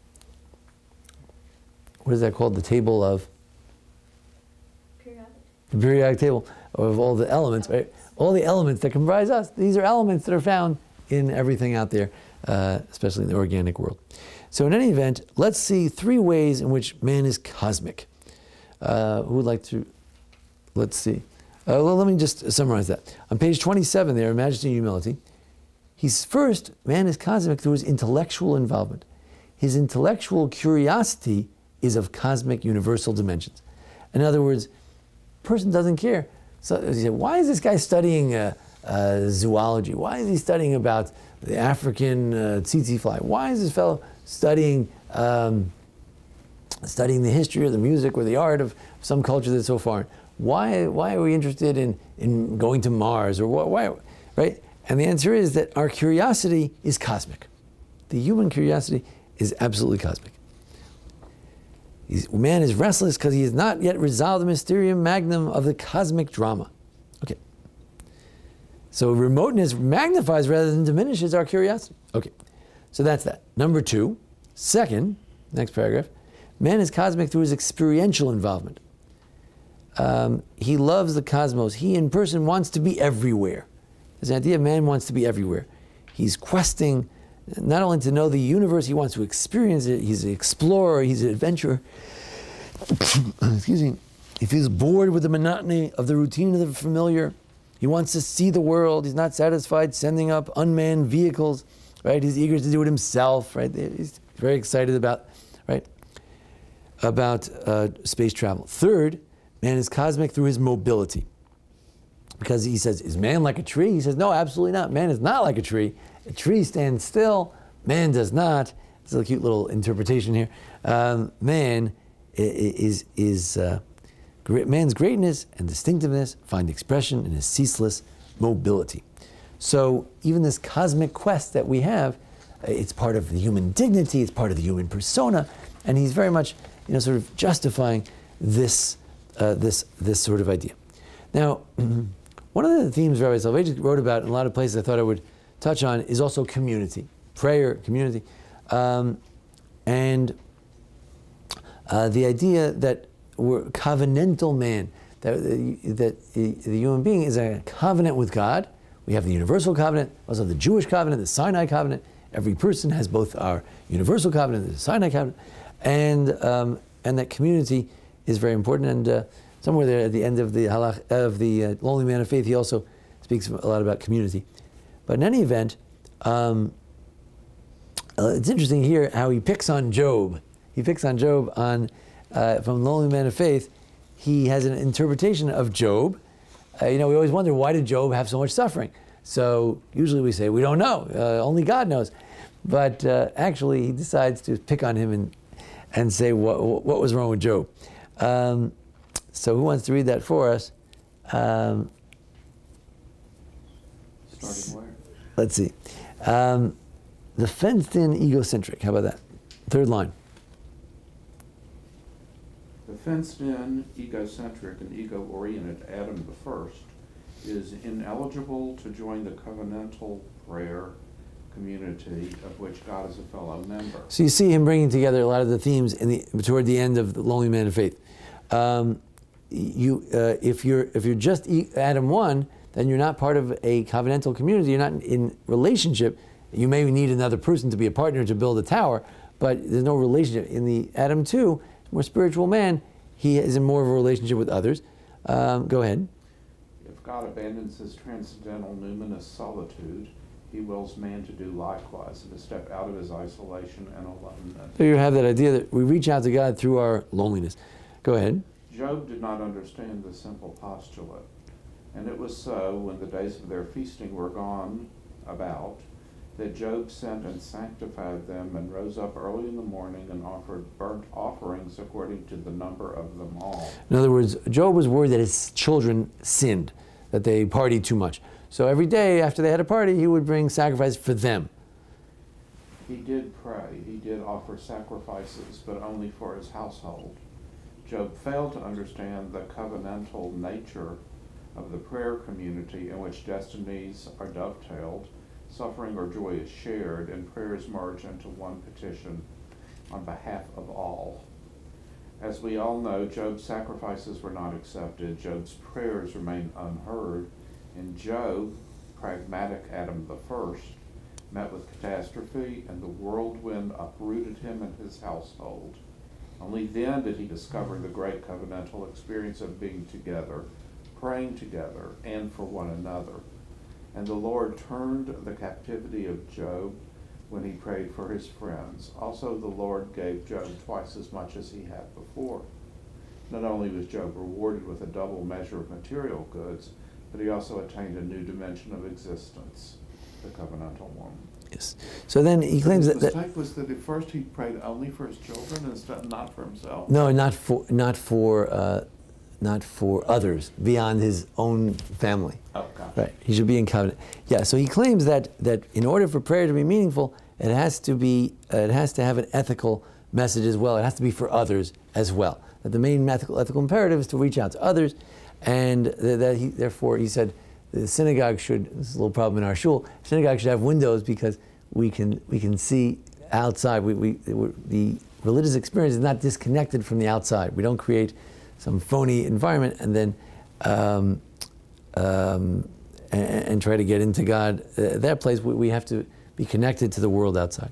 what is that called? The table of Periodic. the periodic table of all the elements, right? All the elements that comprise us. These are elements that are found in everything out there, uh, especially in the organic world. So in any event, let's see three ways in which man is cosmic. Uh, who would like to, let's see. Uh, well, let me just summarize that. On page twenty-seven there, Majesty and Humility, he's first, man is cosmic through his intellectual involvement. his intellectual curiosity is of cosmic universal dimensions. In other words, person doesn't care. So you say, why is this guy studying uh, uh, zoology? Why is he studying about the African uh, tsetse fly? Why is this fellow studying um, studying the history or the music or the art of some culture that's so foreign? Why why are we interested in in going to Mars or why, why right? And the answer is that our curiosity is cosmic. The human curiosity is absolutely cosmic. He's, man is restless because he has not yet resolved the mysterium magnum of the cosmic drama. Okay. So remoteness magnifies rather than diminishes our curiosity. Okay. So that's that. Number two, second, next paragraph, man is cosmic through his experiential involvement. Um, he loves the cosmos. He in person wants to be everywhere. There's an idea of man wants to be everywhere. He's questing not only to know the universe, he wants to experience it. He's an explorer, he's an adventurer. Excuse me. He feels bored with the monotony of the routine of the familiar. He wants to see the world. He's not satisfied sending up unmanned vehicles, right? He's eager to do it himself, right? He's very excited about, right, about uh, space travel. Third, man is cosmic through his mobility. Because he says, is man like a tree? He says, no, absolutely not. Man is not like a tree. A tree stands still, man does not. It's a cute little interpretation here. Um, man is, is uh, great, man's greatness and distinctiveness find expression in his ceaseless mobility. So even this cosmic quest that we have, it's part of the human dignity, it's part of the human persona, and he's very much, you know, sort of justifying this, uh, this, this sort of idea. Now, one of the themes Rabbi Soloveitchik wrote about in a lot of places I thought I would touch on is also community, prayer, community, um, and uh, the idea that we're covenantal man, that, that the human being is a covenant with God. We have the universal covenant, also the Jewish covenant, the Sinai covenant. Every person has both our universal covenant and the Sinai covenant, and um, and that community is very important. And uh, somewhere there at the end of the halach, of the uh, Lonely Man of Faith, he also speaks a lot about community. But in any event, um, uh, it's interesting here how he picks on Job. He picks on Job on uh, from Lonely Man of Faith. He has an interpretation of Job. Uh, you know, we always wonder, why did Job have so much suffering? So usually we say, we don't know. Uh, only God knows. But uh, actually, he decides to pick on him and and say what what was wrong with Job. Um, so who wants to read that for us? Um, Starting where? Let's see. Um, the fenced-in egocentric. How about that? Third line. The fenced-in, egocentric, and ego-oriented Adam the First is ineligible to join the covenantal prayer community of which God is a fellow member. So you see him bringing together a lot of the themes in the toward the end of the Lonely Man of Faith. Um, you, uh, if you're if you're just Adam one, then you're not part of a covenantal community. You're not in relationship. You may need another person to be a partner to build a tower, but there's no relationship. In the Adam two, more spiritual man, he is in more of a relationship with others. Um, go ahead. If God abandons his transcendental numinous solitude, he wills man to do likewise and to step out of his isolation and aloneness. So you have that idea that we reach out to God through our loneliness. Go ahead. Job did not understand the simple postulate. And it was so, when the days of their feasting were gone about, that Job sent and sanctified them and rose up early in the morning and offered burnt offerings according to the number of them all. In other words, Job was worried that his children sinned, that they partied too much. So every day after they had a party, he would bring sacrifice for them. He did pray. He did offer sacrifices, but only for his household. Job failed to understand the covenantal nature of the prayer community in which destinies are dovetailed, suffering or joy is shared, and prayers merge into one petition on behalf of all. As we all know, Job's sacrifices were not accepted. Job's prayers remained unheard. And Job, pragmatic Adam the First, met with catastrophe, and the whirlwind uprooted him and his household. Only then did he discover the great covenantal experience of being together, praying together, and for one another. And the Lord turned the captivity of Job when he prayed for his friends. Also, the Lord gave Job twice as much as he had before. Not only was Job rewarded with a double measure of material goods, but he also attained a new dimension of existence, the covenantal one. Yes. So then he claims His that, that mistake was that at first he prayed only for his children instead, not for himself. no, not for not for uh, not for others beyond his own family. Oh, gotcha. Right. He should be in covenant. Yeah. So he claims that that in order for prayer to be meaningful, it has to be uh, it has to have an ethical message as well. It has to be for others as well. That the main ethical ethical imperative is to reach out to others, and th- that he therefore he said the synagogue should. This is a little problem in our shul. Synagogue should have windows because we can we can see outside. We, we the religious experience is not disconnected from the outside. We don't create some phony environment and then um, um, and, and try to get into God. Uh, that place we, we have to be connected to the world outside.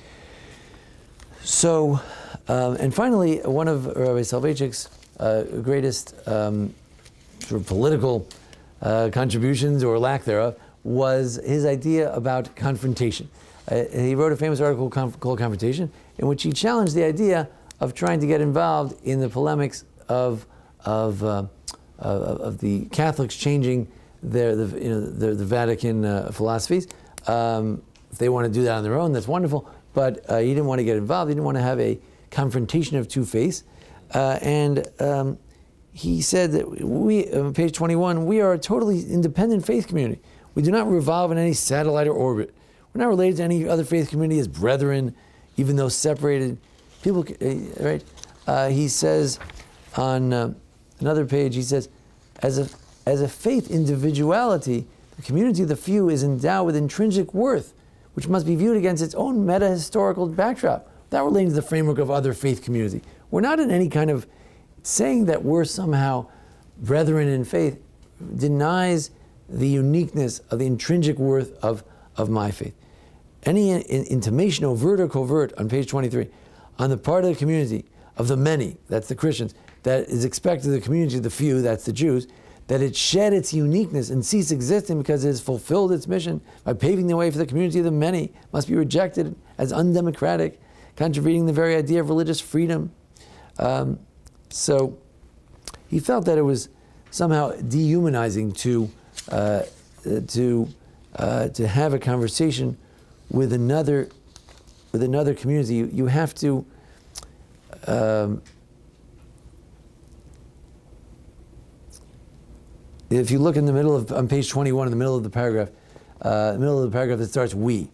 So, um, and finally, one of Rabbi Soloveitchik's uh, greatest um, sort of political uh, contributions or lack thereof was his idea about confrontation. Uh, he wrote a famous article conf- called Confrontation, in which he challenged the idea of trying to get involved in the polemics of of uh, of, of the Catholics changing their the you know the, the Vatican uh, philosophies. Um, if they want to do that on their own, that's wonderful. But uh, he didn't want to get involved. He didn't want to have a confrontation of two faiths. Uh, and um, he said that we, on page twenty-one, we are a totally independent faith community. We do not revolve in any satellite or orbit. We're not related to any other faith community as brethren, even though separated. People, uh, right? Uh, he says on uh, another page, he says, as a, as a faith individuality, the community of the few is endowed with intrinsic worth, which must be viewed against its own meta-historical backdrop, without relating to the framework of other faith community. We're not in any kind of saying that we're somehow brethren in faith denies the uniqueness of the intrinsic worth of, of my faith. Any in, in, intimation, overt or covert, on page twenty-three, on the part of the community of the many, that's the Christians, that is expected of the community of the few, that's the Jews, that it shed its uniqueness and cease existing because it has fulfilled its mission by paving the way for the community of the many, must be rejected as undemocratic, contravening the very idea of religious freedom. Um, so he felt that it was somehow dehumanizing to uh, to uh, to have a conversation with another with another community. You, you have to. Um, If you look in the middle of, on page twenty-one, in the middle of the paragraph, uh, the middle of the paragraph that starts, we.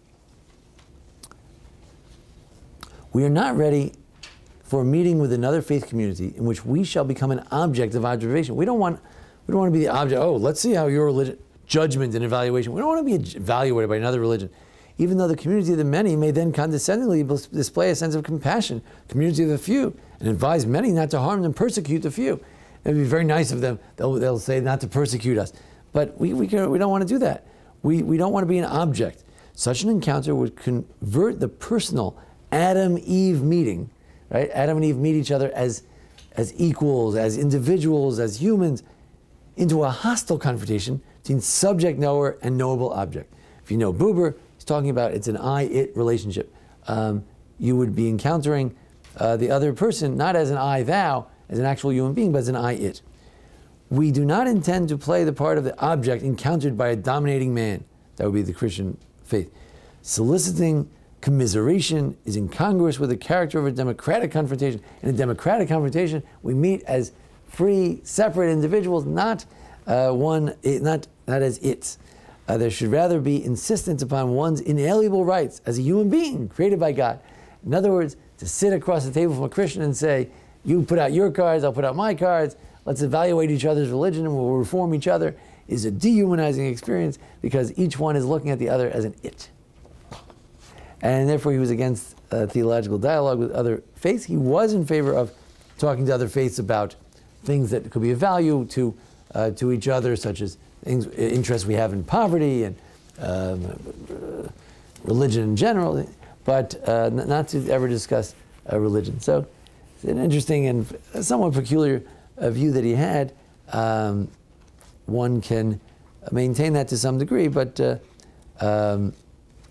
We are not ready for a meeting with another faith community in which we shall become an object of observation. We don't want, we don't want to be the object, oh, let's see how your religion, judgment and evaluation. We don't want to be evaluated by another religion. Even though the community of the many may then condescendingly display a sense of compassion, community of the few, and advise many not to harm and persecute the few. It would be very nice of them. They'll, they'll say not to persecute us. But we, we, can, we don't want to do that. We, we don't want to be an object. Such an encounter would convert the personal Adam-Eve meeting, right? Adam and Eve meet each other as, as equals, as individuals, as humans, into a hostile confrontation between subject knower and knowable object. If you know Buber, he's talking about it's an I-it relationship. Um, you would be encountering uh, the other person not as an I-thou, as an actual human being, but as an I-it. We do not intend to play the part of the object encountered by a dominating man. That would be the Christian faith. Soliciting commiseration is incongruous with the character of a democratic confrontation. In a democratic confrontation, we meet as free, separate individuals, not uh, one, not, not as its. Uh, there should rather be insistence upon one's inalienable rights as a human being created by God. In other words, to sit across the table from a Christian and say, you put out your cards, I'll put out my cards, let's evaluate each other's religion and we'll reform each other, is a dehumanizing experience because each one is looking at the other as an it. And therefore he was against uh, theological dialogue with other faiths. He was in favor of talking to other faiths about things that could be of value to, uh, to each other, such as things, interests we have in poverty and um, religion in general, but uh, not to ever discuss uh, religion. So, an interesting and somewhat peculiar uh, view that he had. Um, one can maintain that to some degree, but uh, um,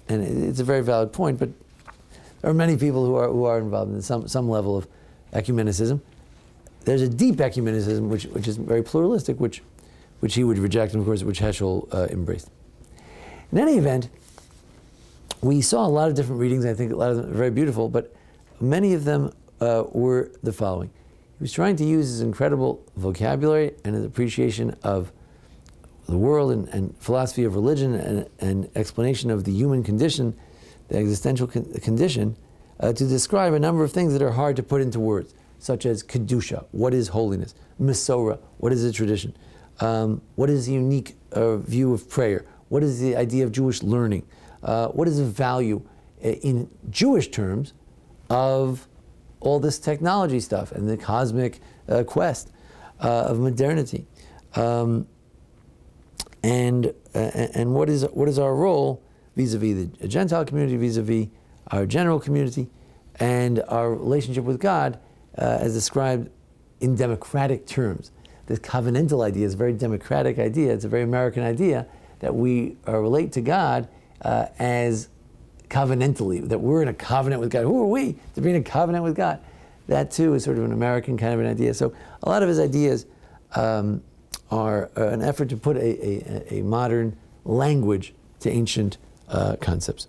and it's a very valid point, but there are many people who are, who are involved in some, some level of ecumenicism. There's a deep ecumenicism which, which is very pluralistic, which, which he would reject, and of course, which Heschel uh, embraced. In any event, we saw a lot of different readings. I think a lot of them are very beautiful, but many of them uh, were the following. He was trying to use his incredible vocabulary and his appreciation of the world and, and philosophy of religion and, and explanation of the human condition, the existential con condition, uh, to describe a number of things that are hard to put into words, such as Kedusha, what is holiness? Mesorah, what is a tradition? Um, what is the unique uh, view of prayer? What is the idea of Jewish learning? Uh, what is the value uh, in Jewish terms of all this technology stuff and the cosmic uh, quest uh, of modernity? Um, and uh, and what is what is our role vis-a-vis the Gentile community, vis-a-vis our general community, and our relationship with God uh, as described in democratic terms. This covenantal idea is a very democratic idea. It's a very American idea that we uh, relate to God uh, as covenantally, that we're in a covenant with God. Who are we to be in a covenant with God? That too is sort of an American kind of an idea. So a lot of his ideas um, are uh, an effort to put a, a, a modern language to ancient uh, concepts.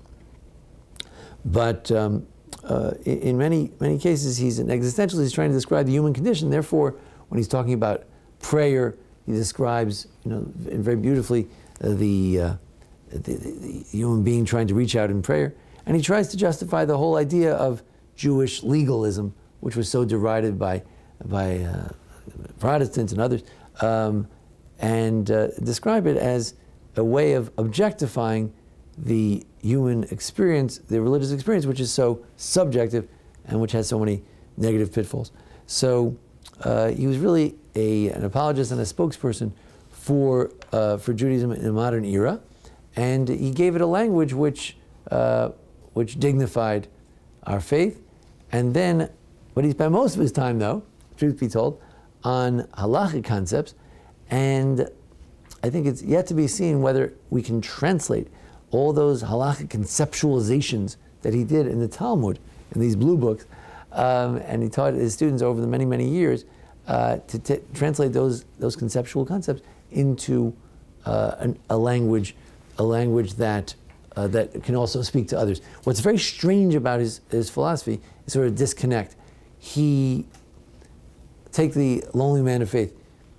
But um, uh, in, in many many cases, he's an existentialist. He's trying to describe the human condition. Therefore, when he's talking about prayer, he describes, you know, very beautifully uh, the, uh, the, the human being trying to reach out in prayer. And he tries to justify the whole idea of Jewish legalism, which was so derided by, by uh, Protestants and others, um, and uh, describe it as a way of objectifying the human experience, the religious experience, which is so subjective and which has so many negative pitfalls. So uh, he was really a, an apologist and a spokesperson for, uh, for Judaism in a modern era, and he gave it a language which, uh, which dignified our faith. And then, but he spent most of his time, though, truth be told, on halachic concepts, and I think it's yet to be seen whether we can translate all those halachic conceptualizations that he did in the Talmud, in these blue books, um, and he taught his students over the many, many years uh, to t translate those those conceptual concepts into uh, an, a language, a language that uh, that can also speak to others. What's very strange about his his philosophy is sort of disconnect. He take the Lonely Man of Faith.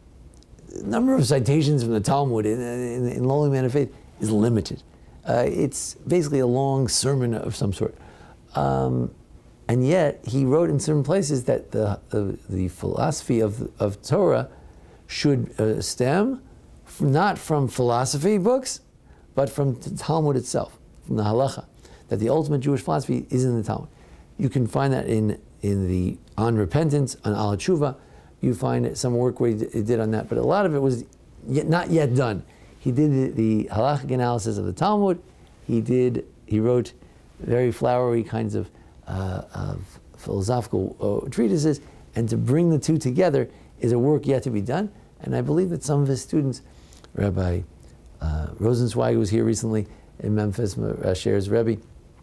The number of citations from the Talmud in, in, in Lonely Man of Faith is limited. Uh, it's basically a long sermon of some sort. Um, and yet, he wrote in certain places that the, uh, the philosophy of, of Torah should uh, stem from, not from philosophy books, but from the Talmud itself, from the halacha, that the ultimate Jewish philosophy is in the Talmud. You can find that in, in the On Repentance, on Al Tshuva. You find some work where he did on that, but a lot of it was yet, not yet done. He did the, the halachic analysis of the Talmud. He did. He wrote very flowery kinds of, uh, of philosophical uh, treatises, and to bring the two together is a work yet to be done. And I believe that some of his students, Rabbi uh, Rosenzweig was here recently in Memphis, uh, shares Rabbi,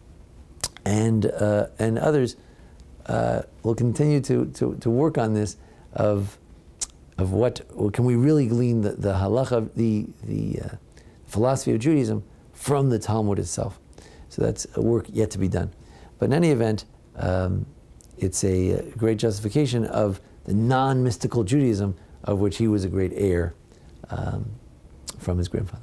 and uh, and others uh, will continue to, to to work on this of. Of what or can we really glean the, the halacha, the, the uh, philosophy of Judaism from the Talmud itself? So that's a work yet to be done. But in any event, um, it's a, a great justification of the non-mystical Judaism of which he was a great heir um, from his grandfather.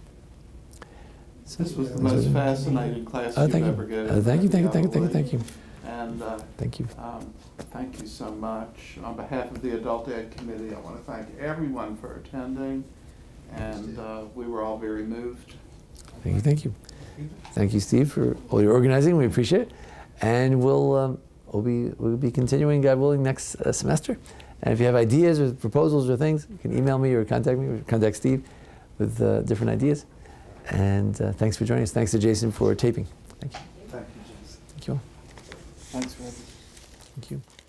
So this was the most fascinating class oh, you've thank ever you. given. Uh, thank you, thank you, thank you, thank you, thank you. And uh, thank you. Um, thank you so much. On behalf of the Adult Ed Committee, I want to thank everyone for attending, and uh, we were all very moved. Thank you, thank you. Thank you, Steve, for all your organizing. We appreciate it. And we'll, um, we'll, be, we'll be continuing, God willing, next uh, semester. And if you have ideas or proposals or things, you can email me or contact me or contact Steve with uh, different ideas. And uh, thanks for joining us. Thanks to Jason for taping. Thank you. Thank you, Jason. Thank you all. Thanks, Rabbi. Thank you.